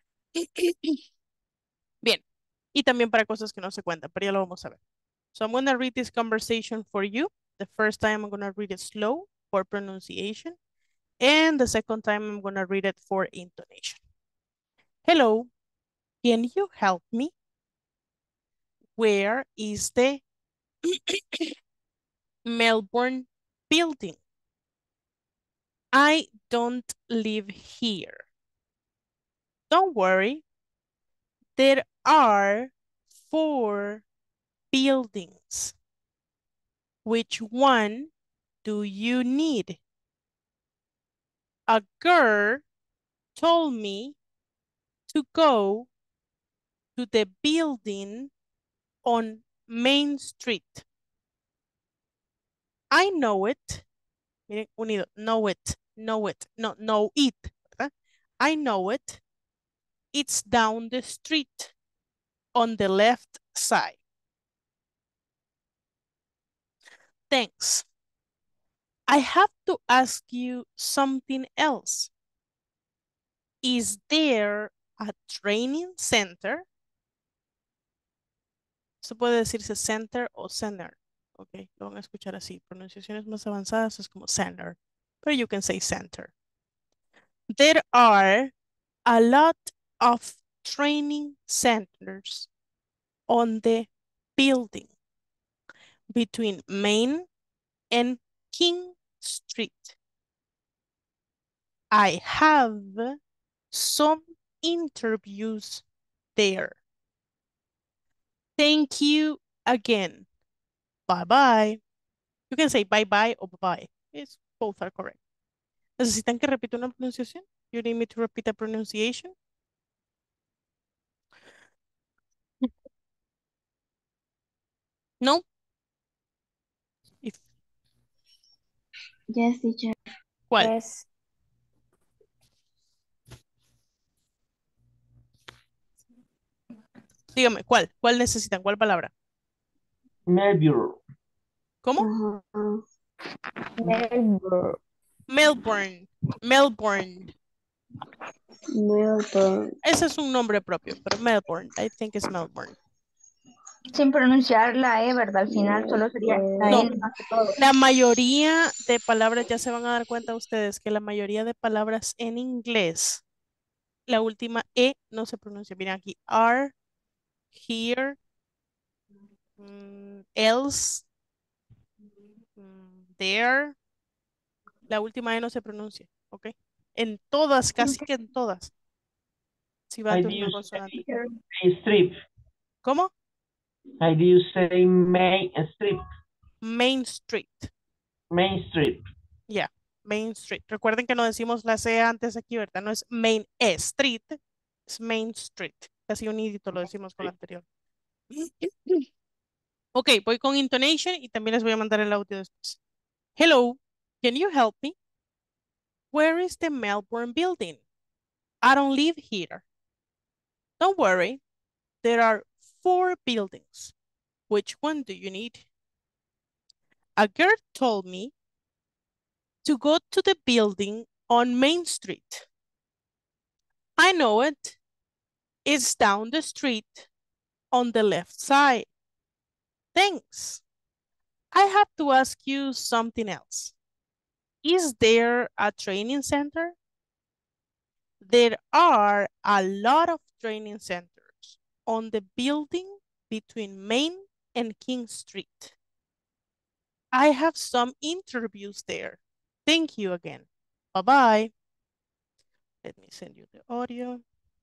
Bien. Y también para cosas que no se cuentan, pero ya lo vamos a ver. So I'm going to read this conversation for you. The first time I'm going to read it slow for pronunciation. And the second time I'm going to read it for intonation. Hello, can you help me? Where is the Melbourne building? I don't live here. Don't worry. There are four buildings. Which one do you need? A girl told me to go to the building on Main Street. I know it. Miren, unido, know it, know it, no, know it, ¿verdad? I know it. It's down the street on the left side. Thanks. I have to ask you something else. Is there a training center? Se puede decirse center o center. Ok, lo van a escuchar así. Pronunciaciones más avanzadas es como center. Pero you can say center. There are a lot of training centers on the building between Main and King Street. I have some interviews there. Thank you again. Bye-bye. You can say bye-bye or bye-bye. It's both are correct. ¿Necesitan que repita una pronunciación? You need me to repeat a pronunciation? No? If... Yes, teacher. ¿Cuál? Yes. Dígame, ¿cuál? ¿Cuál necesitan? ¿Cuál palabra? Melbourne. ¿Cómo? Uh-huh. Melbourne. Melbourne. Melbourne. Melbourne. Ese es un nombre propio, pero Melbourne. I think it's Melbourne. Sin pronunciar la E, ¿verdad? Al final solo sería la No, N más que todo. la mayoría de palabras, ya se van a dar cuenta ustedes que la mayoría de palabras en inglés, la última E no se pronuncia. Miren aquí, are, here, mm, else, mm, there. La última E no se pronuncia, ¿ok? En todas, casi que en todas. Si va How antes do una you consonante. say Main Street? ¿Cómo? How do you say Main Street? Main Street. Main Street. Yeah, Main Street. Recuerden que no decimos la C antes aquí, ¿verdad? No es Main Street, es Main Street. Casi unidito lo decimos con la anterior. Ok, voy con intonation y también les voy a mandar el audio después. Hello, can you help me? Where is the Melbourne building? I don't live here. Don't worry, there are four buildings. Which one do you need? A girl told me to go to the building on Main Street. I know it. It's down the street on the left side. Thanks. I have to ask you something else. Is there a training center? There are a lot of training centers on the building between Main and King Street. I have some interviews there. Thank you again. Bye-bye. Let me send you the audio.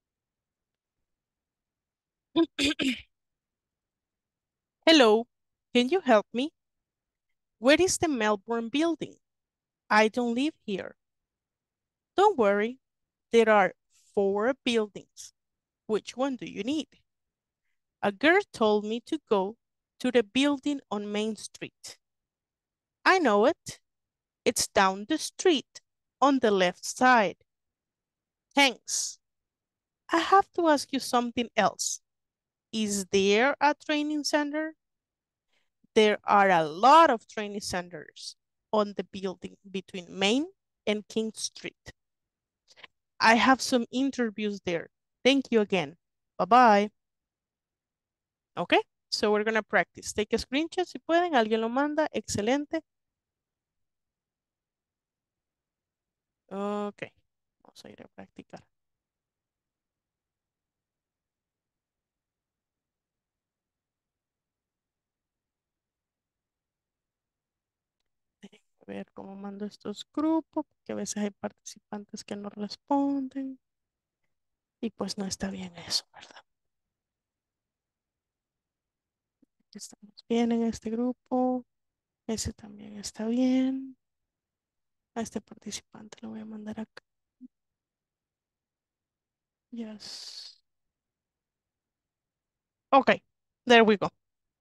Hello, can you help me? Where is the Melbourne building? I don't live here. Don't worry, there are four buildings. Which one do you need? A girl told me to go to the building on Main Street. I know it. It's down the street on the left side. Thanks. I have to ask you something else. Is there a training center? There are a lot of training centers on the building between Main and King Street. I have some interviews there. Thank you again. Bye-bye. Okay, so we're going to practice. Take a screenshot si pueden. Alguien lo manda. Excelente. Ok, vamos a ir a practicar. Déjenme ver cómo mando estos grupos, porque a veces hay participantes que no responden. Y pues no está bien eso, ¿verdad? Aquí estamos bien en este grupo. Ese también está bien. A este participante lo voy a mandar acá. Yes. Okay, there we go.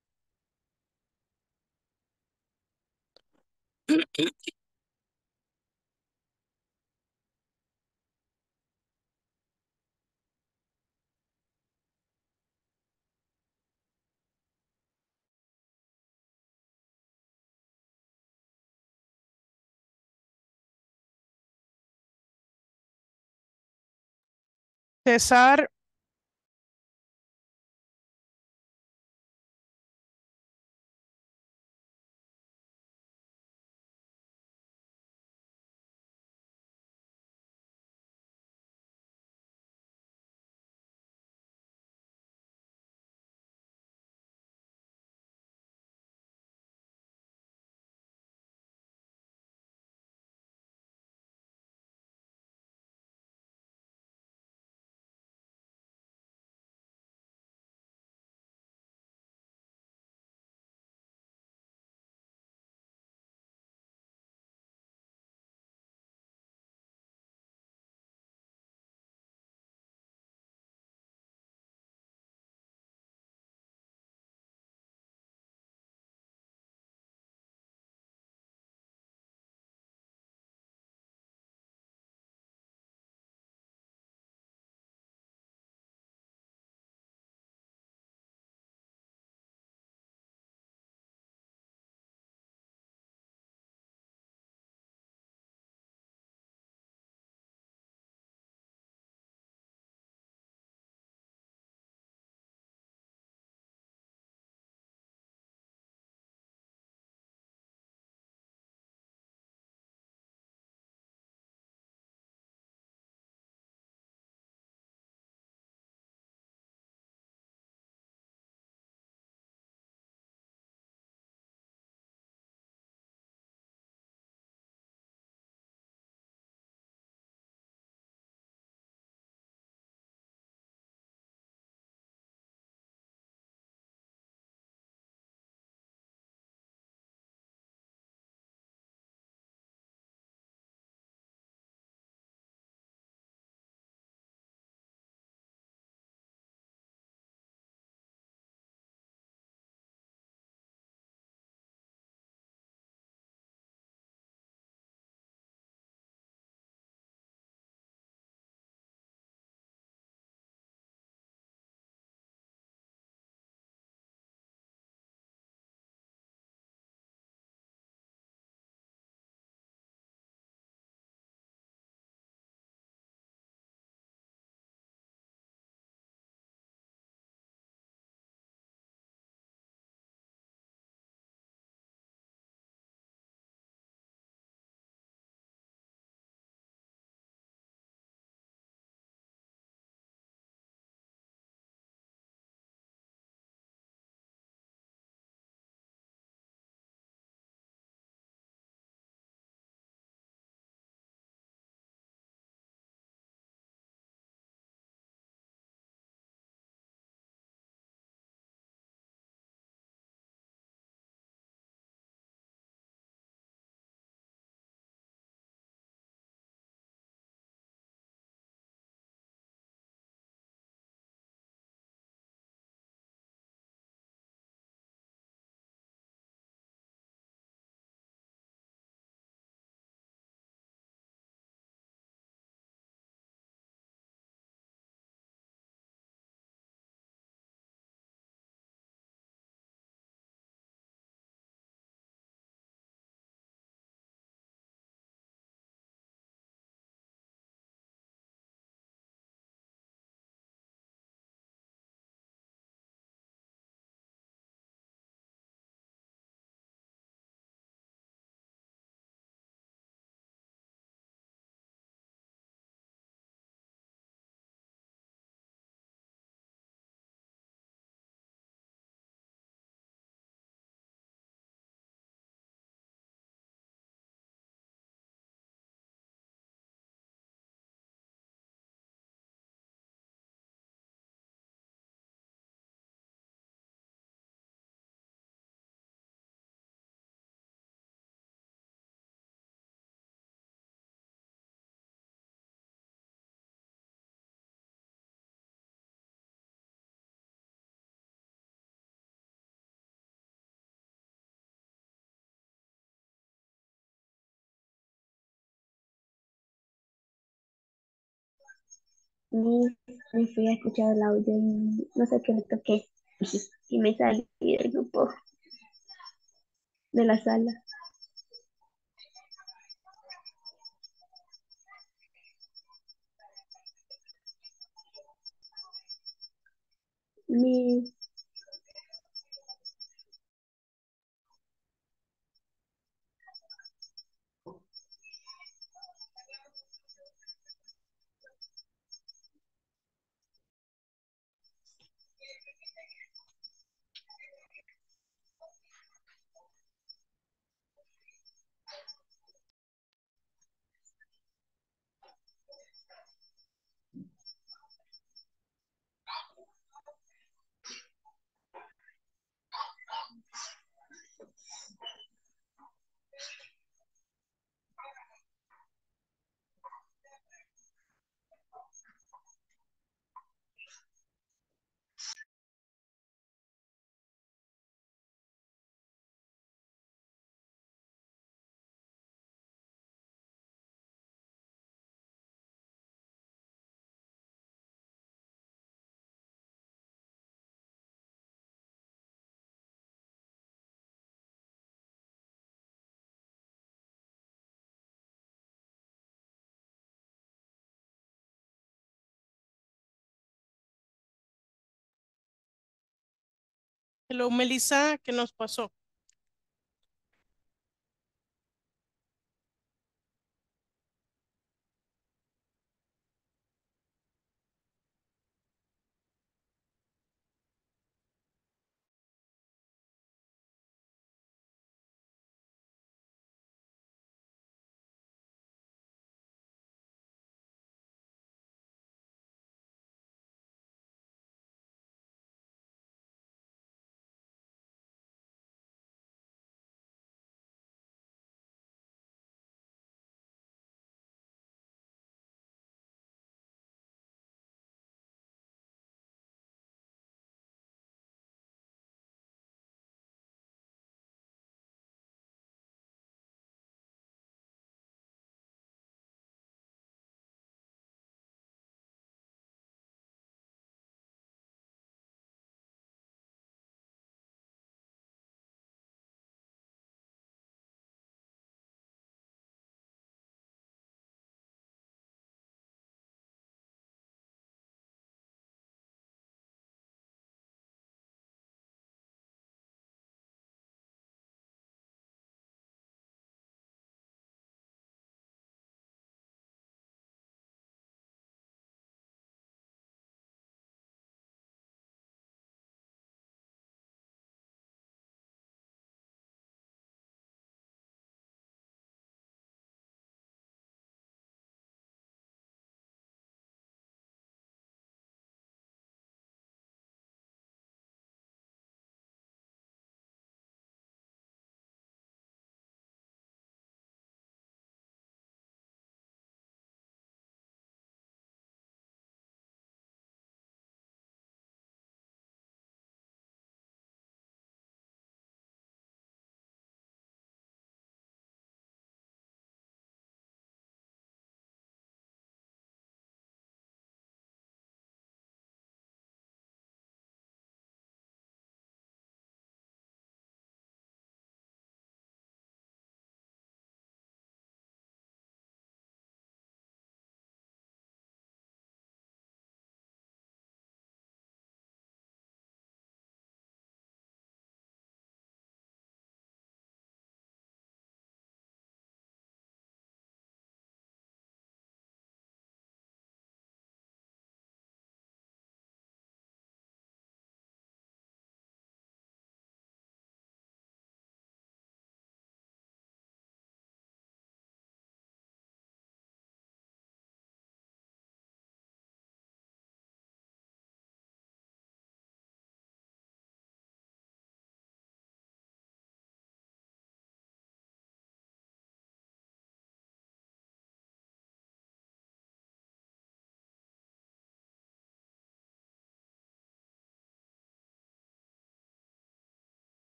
César, Ni me fui a escuchar el audio y no sé qué le toqué. Y me salí del grupo de la sala. Mi, Hello, Melissa, ¿qué nos pasó?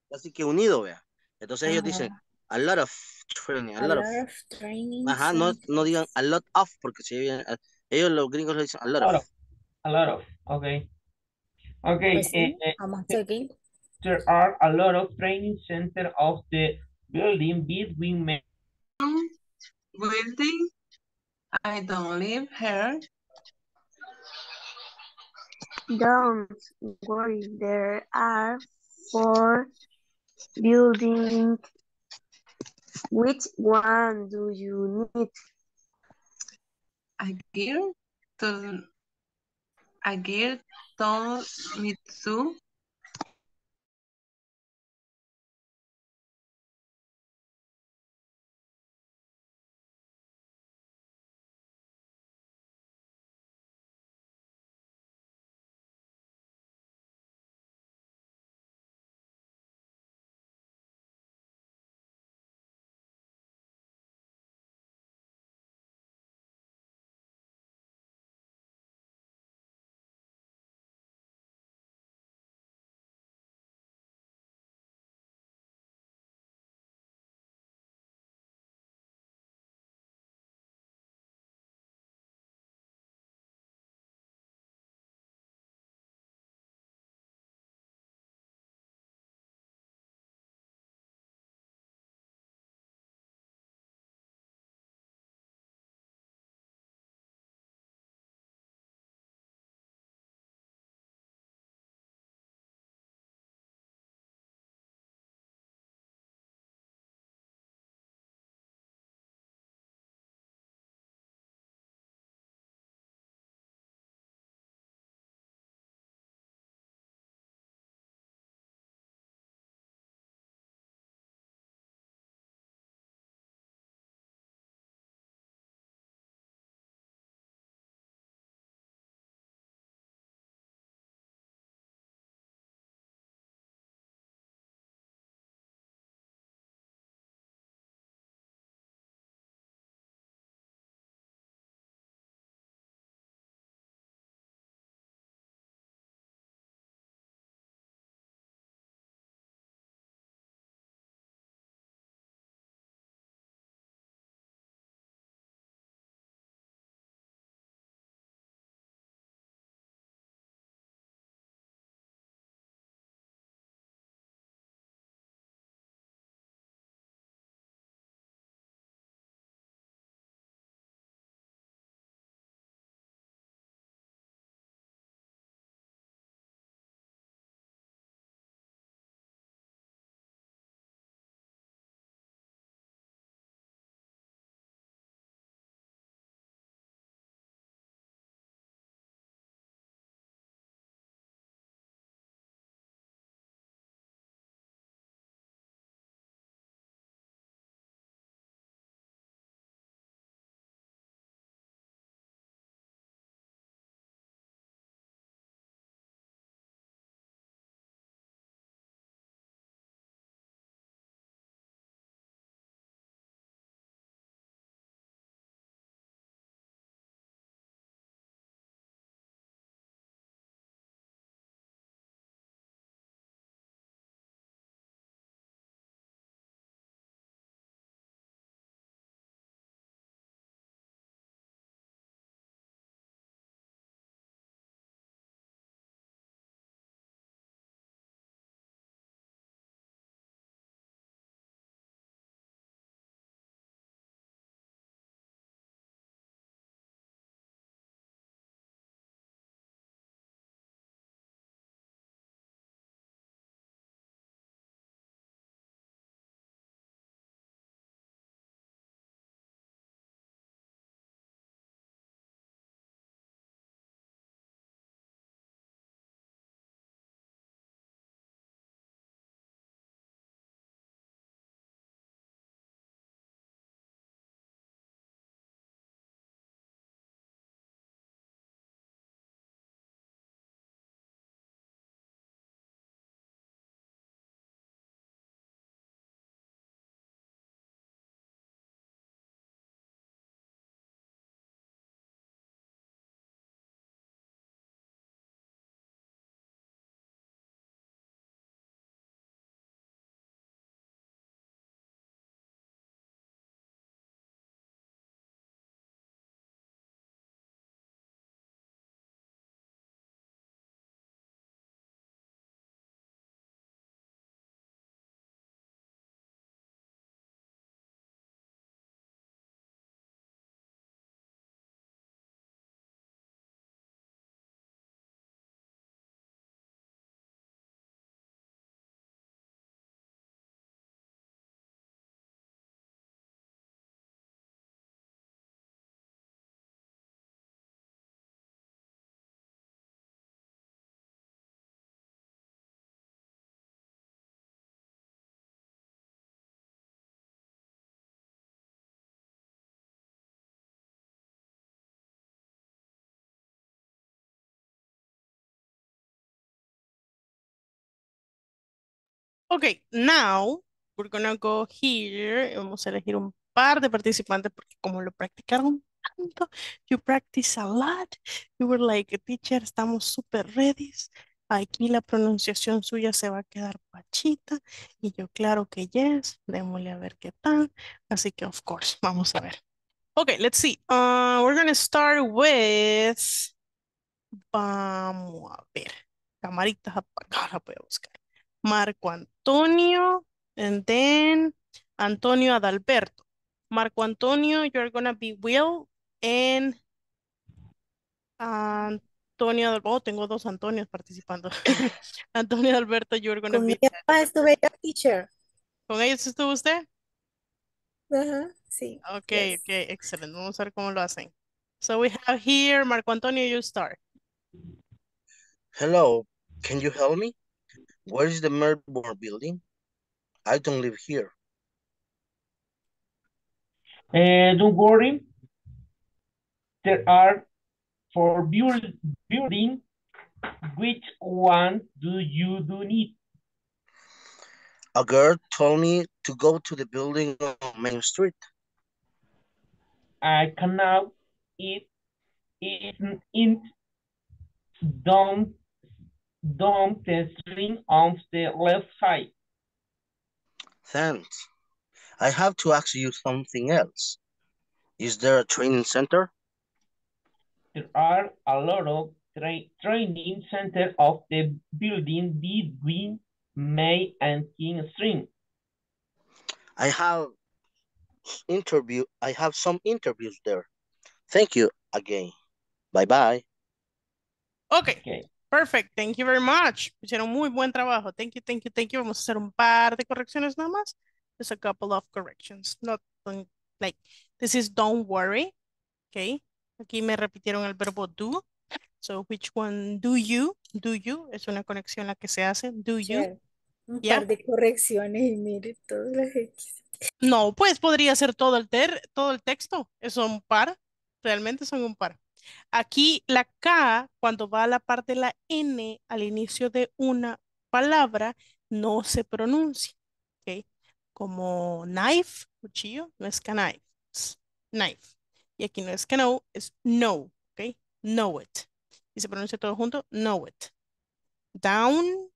así que unido, vea. Entonces ellos dicen, Ajá. a lot of training, a A lot of. lot of training Ajá, no, no digan centers. a lot of, porque si oyen, eh, ellos los gringos le dicen a lot A of. lot of, a lot of, okay. Okay, Pues eh, sí, eh, vamos a th- seguir. there are a lot of training center of the building between men. Building, I don't live here. Don't worry, there are four buildings. Which one do you need? A girl told, a girl told me to. Okay, now we're gonna go here. Vamos a elegir un par de participantes porque como lo practicaron tanto, you practice a lot. You were like, teacher, estamos super ready. Aquí la pronunciación suya se va a quedar pachita. Y yo, claro que yes. Démosle a ver qué tal. Así que, of course, vamos a ver. Okay, let's see. Uh, we're gonna start with... Vamos a ver. Camaritas apagadas, voy a buscar. Marco Antonio, and then Antonio Adalberto. Marco Antonio, you're gonna be Will, and Antonio Adalberto. Oh, tengo dos Antonios participando. Antonio Adalberto, you're gonna Con be. ella ah, estuve yo, teacher. ¿Con ellos estuvo usted? Ajá, sí. Ok, Yes. ok, excelente. Vamos a ver cómo lo hacen. So we have here, Marco Antonio, you start. Hello, can you help me? Where is the Melbourne building? I don't live here. Uh, don't worry. There are four build, buildings. Which one do you do need? A girl told me to go to the building on Main Street. I cannot. It isn't in down, down the street on the left side. Thanks. I have to ask you something else. Is there a training center? There are a lot of tra training centers of the building between May and King Street. I have interview. I have some interviews there. Thank you again. Bye bye. Okay. Okay. Perfect. Thank you very much. Hicieron muy buen trabajo. Thank you, thank you, thank you. Vamos a hacer un par de correcciones nada más. Just a couple of corrections. Not like, this is don't worry. Okay. Aquí me repitieron el verbo do. So, which one do you? Do you? Es una conexión la que se hace. Do you? Teacher, un Yeah. par de correcciones y mire todas las X. No, pues podría ser todo el, ter todo el texto. Son un par. Realmente son un par. Aquí la K, cuando va a la parte de la N al inicio de una palabra, no se pronuncia. ¿Ok? Como knife, cuchillo, no es knife, es knife. Y aquí no es cano, es know. ¿Ok? Know it. Y se pronuncia todo junto, know it. Down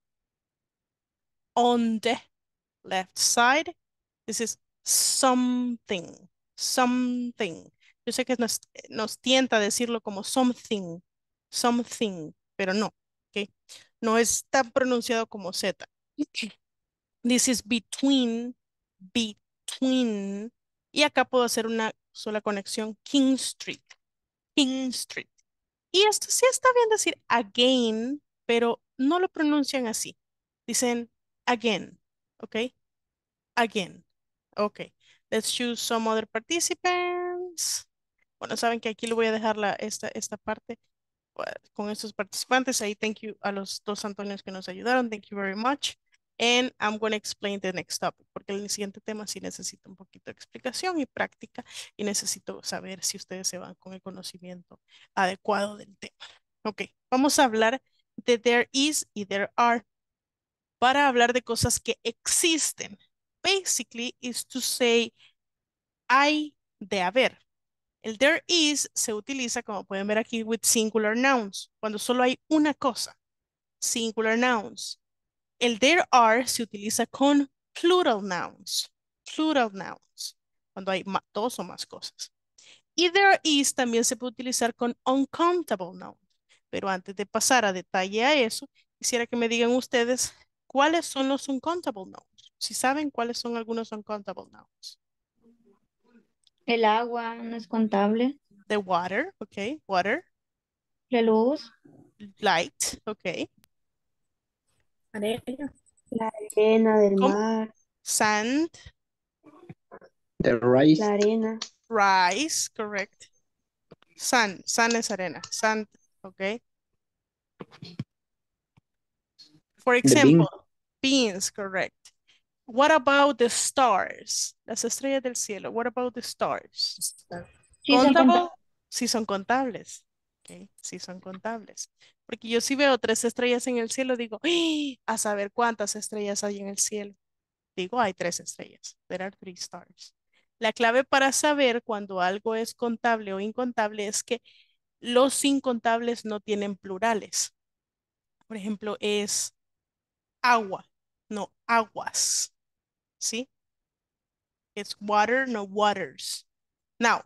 on the left side. This is something. Something. Yo sé que nos, nos tienta decirlo como something. Something. Pero no. ¿Ok? No es tan pronunciado como Z. This is between. Between. Y acá puedo hacer una sola conexión. King Street. King Street. Y esto sí está bien decir again, pero no lo pronuncian así. Dicen again. ¿Ok? Again. Okay, let's choose some other participants. Bueno, saben que aquí le voy a dejar la, esta, esta parte uh, con estos participantes. Ahí, thank you a los dos Antonios que nos ayudaron. Thank you very much. And I'm going to explain the next topic, porque el siguiente tema sí necesita un poquito de explicación y práctica, y necesito saber si ustedes se van con el conocimiento adecuado del tema. Ok, vamos a hablar de there is y there are, para hablar de cosas que existen. Basically is to say hay de haber. El there is se utiliza, como pueden ver aquí, with singular nouns, cuando solo hay una cosa. Singular nouns. El there are se utiliza con plural nouns. Plural nouns. Cuando hay dos o más cosas. Y there is también se puede utilizar con uncountable nouns. Pero antes de pasar a detalle a eso, quisiera que me digan ustedes cuáles son los uncountable nouns. Si saben cuáles son algunos uncountable nouns. El agua no es contable. The water, ok. Water. La luz. Light, ok. Arena. La arena del ¿Cómo? mar. Sand. The rice. La arena. Rice, correct. Sand, sand es arena. Sand, ok. For example, beans, correct. What about the stars? Las estrellas del cielo. What about the stars? Sí, son Contable? contables. Sí, son contables. Ok, sí son contables. Porque yo si veo tres estrellas en el cielo, digo, "¡Ah! A saber cuántas estrellas hay en el cielo. Digo, hay tres estrellas. There are three stars. La clave para saber cuando algo es contable o incontable es que los incontables no tienen plurales. Por ejemplo, es agua, no aguas. ¿Sí? Es water, no waters. Now,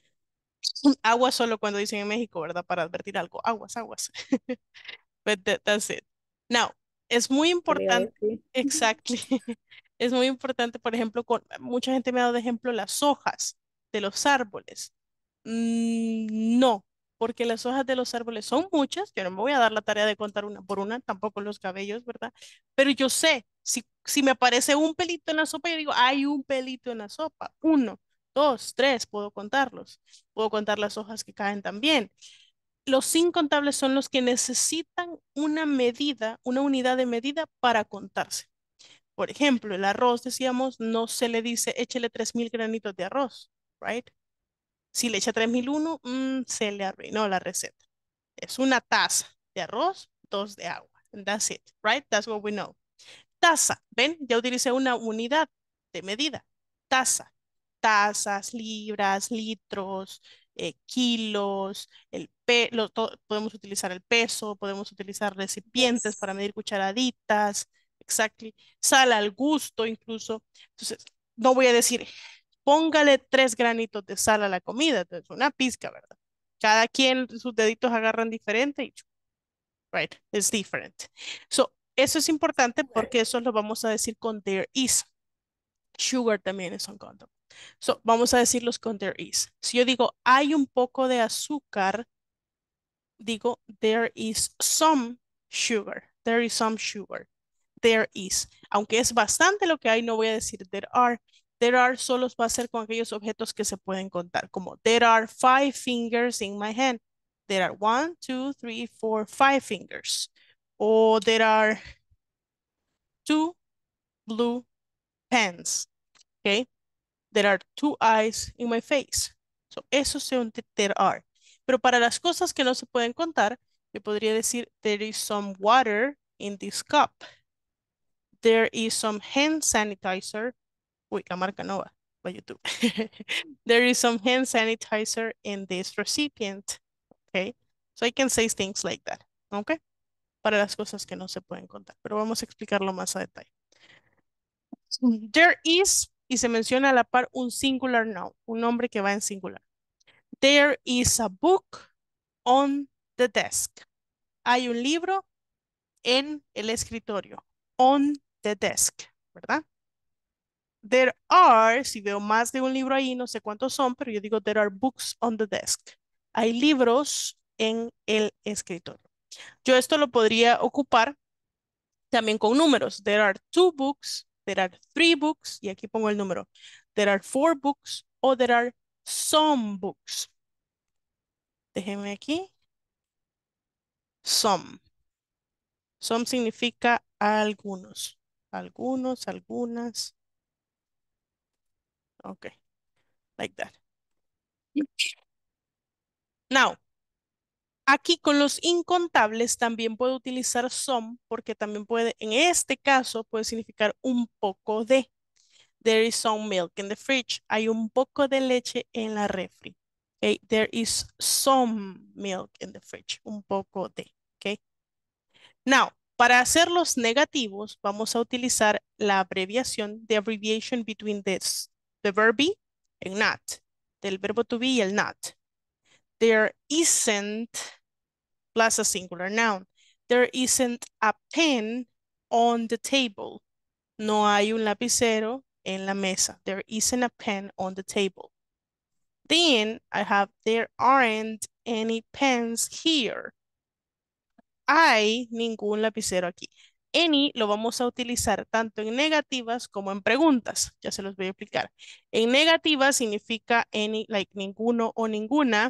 agua solo cuando dicen en México, ¿verdad? Para advertir algo. Aguas, aguas. But that- that's it. Now, es muy ¿Qué le iba a importante, decir? exactly. Es muy importante, por ejemplo, con, mucha gente me ha dado de ejemplo las hojas de los árboles. Mm, no, porque las hojas de los árboles son muchas. Yo no me voy a dar la tarea de contar una por una, tampoco los cabellos, ¿verdad? Pero yo sé, si, si me aparece un pelito en la sopa, yo digo, hay un pelito en la sopa. Uno, dos, tres, puedo contarlos. Puedo contar las hojas que caen también. Los incontables son los que necesitan una medida, una unidad de medida para contarse. Por ejemplo, el arroz, decíamos, no se le dice échele tres mil granitos de arroz, right? Si le echa tres mil uno, mm, se le arruinó la receta. Es una taza de arroz, dos de agua. And that's it, right? That's what we know. Taza, ¿ven? Ya utilicé una unidad de medida. Taza. Tazas, libras, litros, eh, kilos, el pe lo- to- podemos utilizar el peso, podemos utilizar recipientes Yes. para medir cucharaditas, exactly. Sal al gusto incluso. Entonces, no voy a decir, póngale tres granitos de sal a la comida, entonces una pizca, ¿verdad? Cada quien sus deditos agarran diferente y right, it's different. So, eso es importante porque eso lo vamos a decir con there is. Sugar también es un condom. So, vamos a decirlos con there is. Si yo digo hay un poco de azúcar, digo there is some sugar. There is some sugar. There is. Aunque es bastante lo que hay, no voy a decir there are. There are solo va a ser con aquellos objetos que se pueden contar, como there are five fingers in my hand. There are one, two, three, four, five fingers. O there are two blue pens. Okay. There are two eyes in my face. So, eso son there are. Pero para las cosas que no se pueden contar, yo podría decir there is some water in this cup. There is some hand sanitizer. Uy, la marca no va para YouTube. There is some hand sanitizer in this recipient. Okay. So I can say things like that. Okay. Para las cosas que no se pueden contar. Pero vamos a explicarlo más a detalle. There is, y se menciona a la par un singular noun, un nombre que va en singular. There is a book on the desk. Hay un libro en el escritorio. On the desk, ¿verdad? There are, si veo más de un libro ahí, no sé cuántos son, pero yo digo there are books on the desk. Hay libros en el escritorio. Yo esto lo podría ocupar también con números. There are two books, there are three books, y aquí pongo el número. There are four books o there are some books. Déjenme aquí. Some. Some significa algunos. Algunos, algunas. Ok, like that. Now, aquí con los incontables también puedo utilizar some porque también puede, en este caso, puede significar un poco de. There is some milk in the fridge. Hay un poco de leche en la refri. Okay. There is some milk in the fridge. Un poco de. Okay. Now, para hacer los negativos, vamos a utilizar la abreviación, the abbreviation between this, the verb be and not, del verbo to be y el not. There isn't plus a singular noun. There isn't a pen on the table. No hay un lapicero en la mesa. There isn't a pen on the table. Then I have there aren't any pens here. Hay ningún lapicero aquí. Any lo vamos a utilizar tanto en negativas como en preguntas. Ya se los voy a explicar. En negativas significa any, like ninguno o ninguna.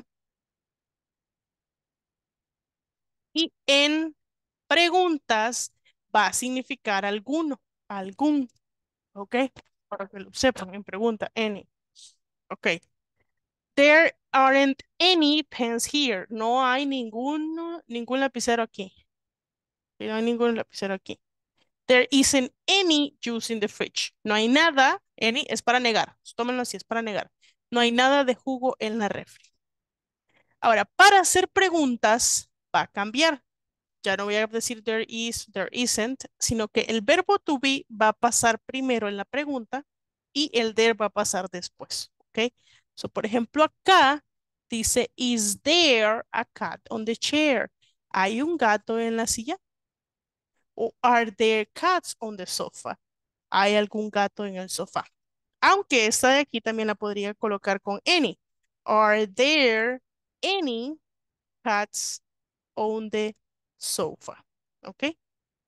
Y en preguntas va a significar alguno, algún. ¿Ok? Para que lo sepan en pregunta, any. Ok. There aren't any pens here. No hay ninguno, ningún lapicero aquí. No hay ningún lapicero aquí. There isn't any juice in the fridge. No hay nada, any es para negar. Tómenlo así, es para negar. No hay nada de jugo en la refri. Ahora, para hacer preguntas, va a cambiar. Ya no voy a decir there is, there isn't, sino que el verbo to be va a pasar primero en la pregunta y el there va a pasar después. ¿Ok? So, por ejemplo, acá dice, is there a cat on the chair? ¿Hay un gato en la silla? O are there cats on the sofa? ¿Hay algún gato en el sofá? Aunque esta de aquí también la podría colocar con any. Are there any cats on the sofa? ¿Ok?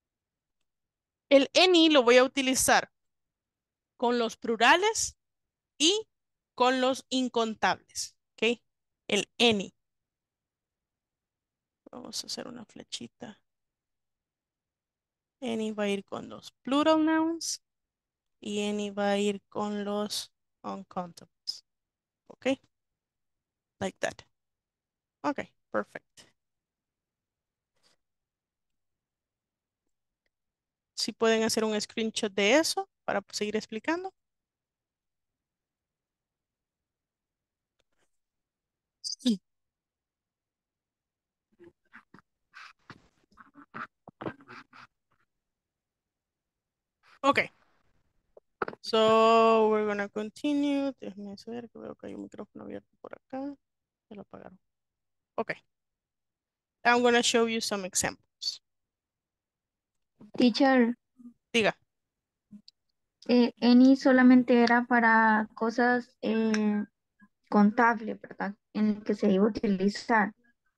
El any lo voy a utilizar con los plurales y con los incontables. ¿Ok? El any. Vamos a hacer una flechita. Any va a ir con los plural nouns y any va a ir con los uncountables. ¿Ok? Like that. Ok, perfect. Si pueden hacer un screenshot de eso para seguir explicando. Sí. Ok. So, we're gonna continue. Déjenme ver que veo que hay un micrófono abierto por acá. Ya lo apagaron. Ok. I'm gonna show you some examples. Teacher, Diga. eh, any solamente era para cosas eh, contables, ¿verdad? En el que se iba a utilizar.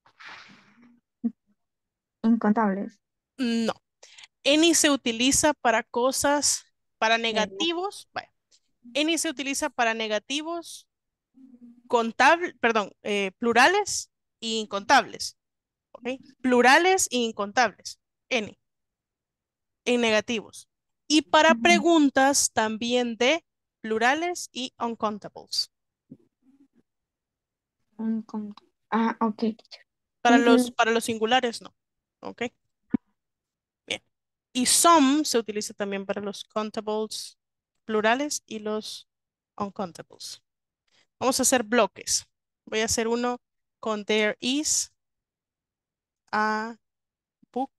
Incontables. No. Any se utiliza para cosas, para negativos. Vaya. Any se utiliza para negativos, contables, perdón, eh, plurales e incontables. ¿Ok? Plurales e incontables. Any. En negativos. Y para preguntas también de plurales y uncountables. Uncount- Ah, ok, teacher. Para Thank los, you. para los singulares no. ¿Ok? Bien. Y some se utiliza también para los countables plurales y los uncountables. Vamos a hacer bloques. Voy a hacer uno con there is a book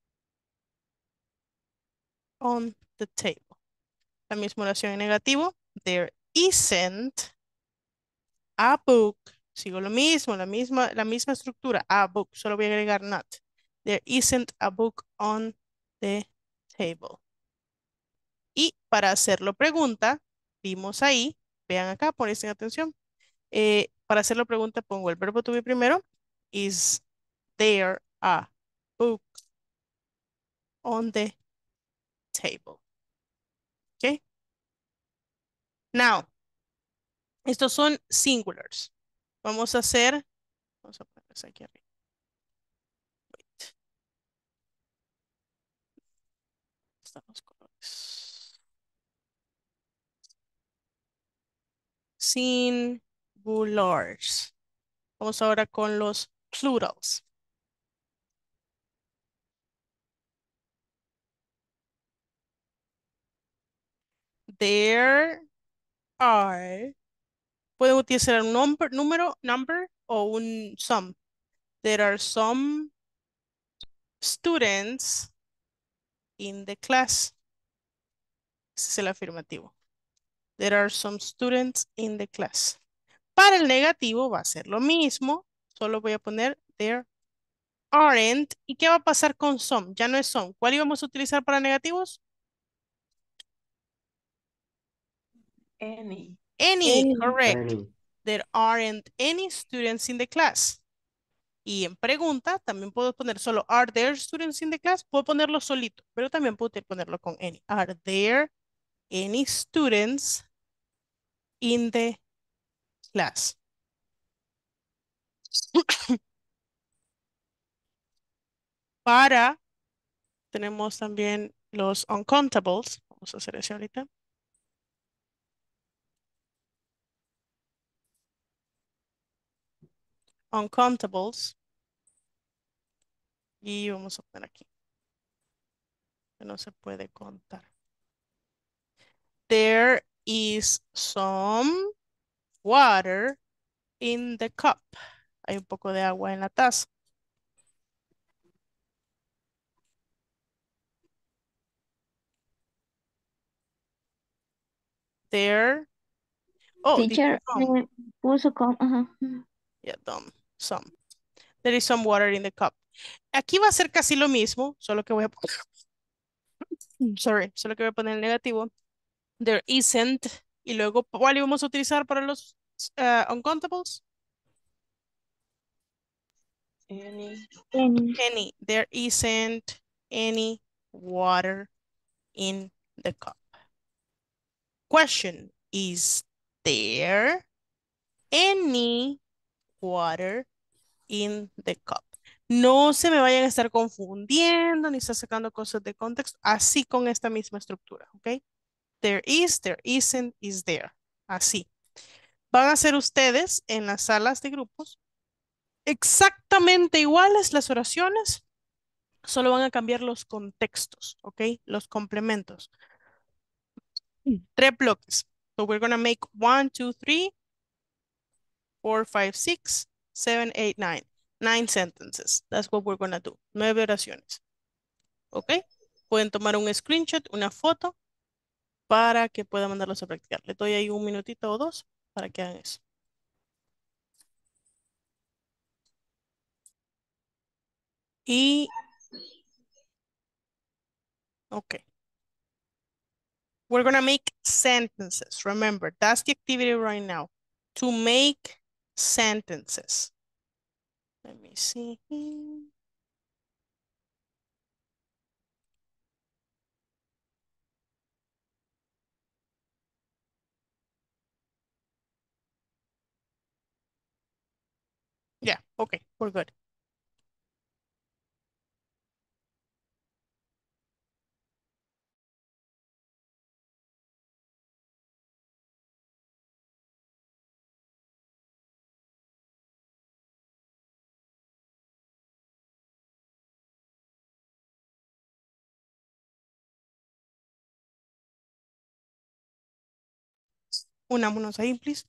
on the table. La misma oración en negativo. There isn't a book. Sigo lo mismo, la misma, la misma estructura. A book. Solo voy a agregar not. There isn't a book on the table. Y para hacerlo pregunta, vimos ahí, vean acá, ponen atención. Eh, para hacerlo pregunta pongo el verbo to be primero. Is there a book on the table? ¿Ok? Now, estos son singulars. Vamos a hacer, vamos a ponerlos aquí arriba. Wait. Están los colores. Singulars. Vamos ahora con los plurals. There are. Pueden utilizar un number, número, number o un some. There are some students in the class. Ese es el afirmativo. There are some students in the class. Para el negativo va a ser lo mismo. Solo voy a poner there aren't. ¿Y qué va a pasar con some? Ya no es some. ¿Cuál íbamos a utilizar para negativos? Any. Any, Any. correct. Any. There aren't any students in the class. Y en pregunta también puedo poner solo are there students in the class. Puedo ponerlo solito, pero también puedo ponerlo con any. Are there any students in the class? Para, tenemos también los uncountables. Vamos a hacer eso ahorita. uncountables. Y vamos a poner aquí. Que no se puede contar. There is some water in the cup. Hay un poco de agua en la taza. There. Oh, dice Teacher, some. eh, puso como, ajá. Yeah, some. Some. There is some water in the cup. Aquí va a ser casi lo mismo, solo que voy a poner, sorry, solo que voy a poner el negativo. There isn't. Y luego, ¿cuál íbamos a utilizar para los uh, uncountables? Any. Any. Any. There isn't any water in the cup. Question, is there any water in the cup? No se me vayan a estar confundiendo ni estar sacando cosas de contexto, así con esta misma estructura, ¿ok? There is, there isn't, is there. Así. Van a ser ustedes en las salas de grupos exactamente iguales las oraciones, solo van a cambiar los contextos, ¿ok? Los complementos. Tres bloques. So we're going to make one, two, three, four, five, six, seven, eight, nine. Nine sentences. That's what we're going to do. Nueve oraciones. ¿Ok? Pueden tomar un screenshot, una foto, para que puedan mandarlos a practicar. Les doy ahí un minutito o dos para que hagan eso. Y, ok. We're going to make sentences. Remember, that's the activity right now. To make sentences. Let me see. Yeah, okay, we're good. Unámonos ahí, please.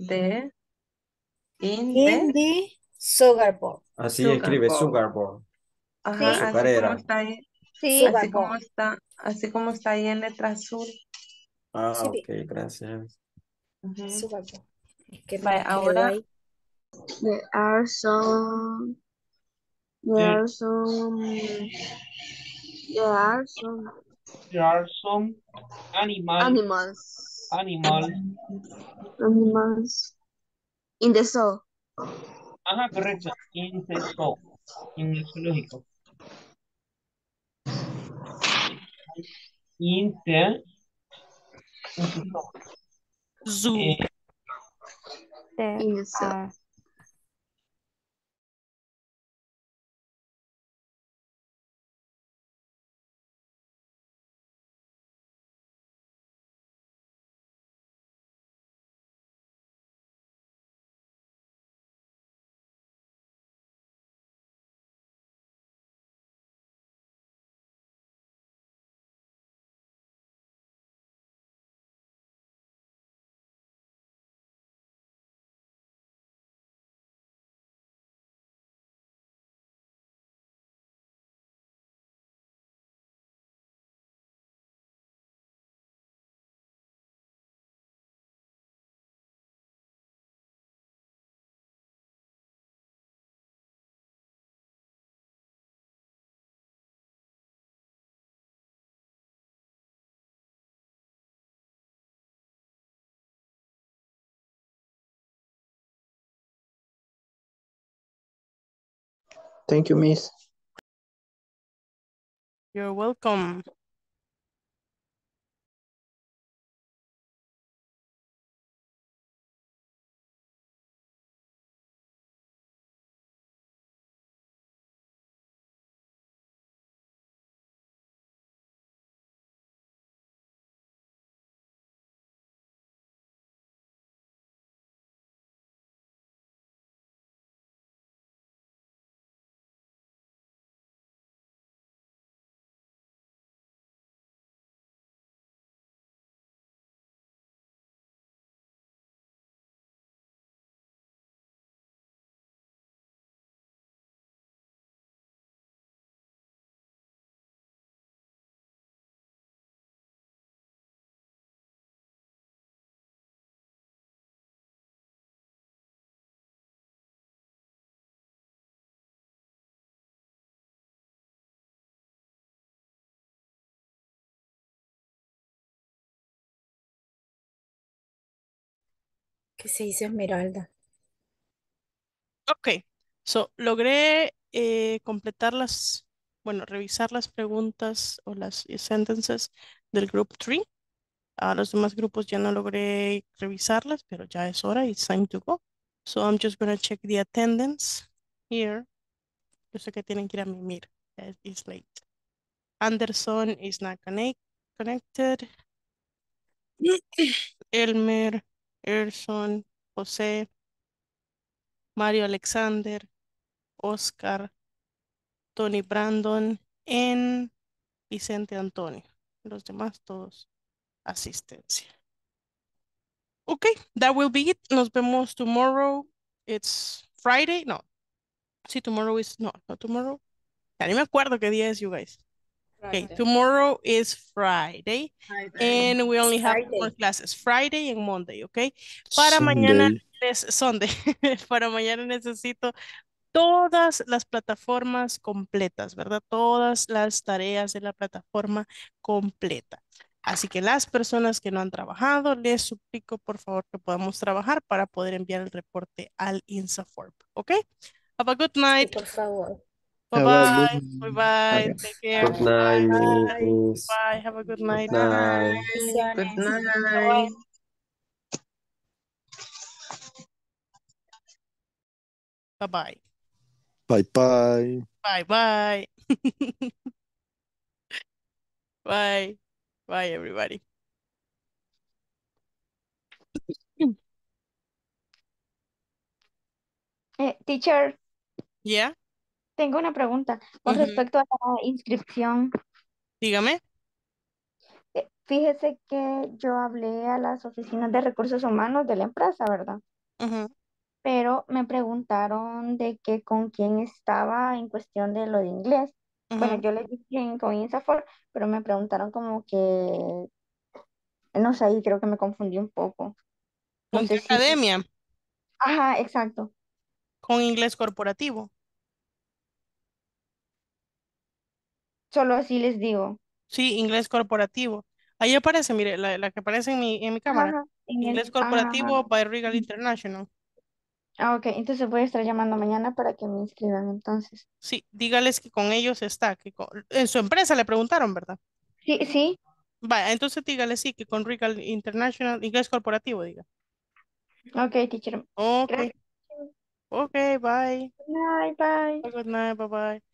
the, in In the the sugar bowl. Así sugar escribe bowl. sugar bowl. La Sí, Ajá, así como azucarera. está ahí, Sí, sugar así como bowl. está, así como está ahí en letra azul. Ah, Sí, ok, vi. gracias. Ujú. Sugar bowl. Es que Vale, me quedó ahora, ahí. There are some, there There, are some, there are some there are some animal, animals, animals. animals in the zoo. Ajá, correcto. In the zoo. En el zoológico. In the, in the zoo. Zoo. Eh, there In the zoo. are. Thank you, Miss. You're welcome. ¿Qué se dice Esmeralda? Ok. So, logré eh, completar las, bueno, revisar las preguntas o las sentences del group tres. A los demás grupos ya no logré revisarlas, pero ya es hora. It's time to go. So I'm just gonna check the attendance here. Yo sé que tienen que ir a mimir. eh, It's late. Anderson is not connect, connected. Elmer, Erson, José, Mario Alexander, Oscar, Tony Brandon, en Vicente Antonio. Los demás todos asistencia. Ok, that will be it. Nos vemos tomorrow. It's Friday. No. Sí, tomorrow is, no, no tomorrow. Ya ni me acuerdo qué día es, you guys. Okay, Friday. tomorrow is Friday. And we It's only have four Friday. classes, Friday and Monday, okay? Para mañana, Sunday. es Sunday. Para mañana necesito todas las plataformas completas, ¿verdad? Todas las tareas de la plataforma completa. Así que las personas que no han trabajado, les suplico por favor que podamos trabajar para poder enviar el reporte al INSAFORP, ¿ok? Have a good Sí, night. por favor. Bye Have a good bye. Bye one. bye. Okay. Take care. Good night, Bye. Miss. Bye. Have a good Good night. night. good Bendiciones. night. Bye bye. Bye bye. Bye bye. Bye. Bye, everybody. Eh, teacher, ¿Ya? tengo una pregunta con Ujú. respecto a la inscripción. Dígame. Eh, Fíjese que yo hablé a las oficinas de recursos humanos de la empresa, ¿verdad? Ujú. pero me preguntaron de que con quién estaba en cuestión de lo de inglés. Bueno, Ujú. yo les dije en- con INSAFORP, pero me preguntaron como que, no sé, ahí creo que me confundí un poco. No ¿Con qué sé si, academia? ajá, exacto. Con inglés corporativo. Solo así les digo. Sí, inglés corporativo. Ahí aparece, mire, la, la que aparece en mi, en mi Ajá, cámara. ajá, en el, Inglés ajá, ajá. corporativo by Regal International. Ah, ok, entonces voy a estar llamando mañana para que me inscriban entonces. Sí, dígales que con ellos está, que con- en su empresa le preguntaron, ¿verdad? Sí, sí. Vaya, entonces dígale sí, que con Regal International, inglés corporativo, diga. Ok, teacher. Ok, Gracias. ok, bye. Bye, bye. Good night, bye bye.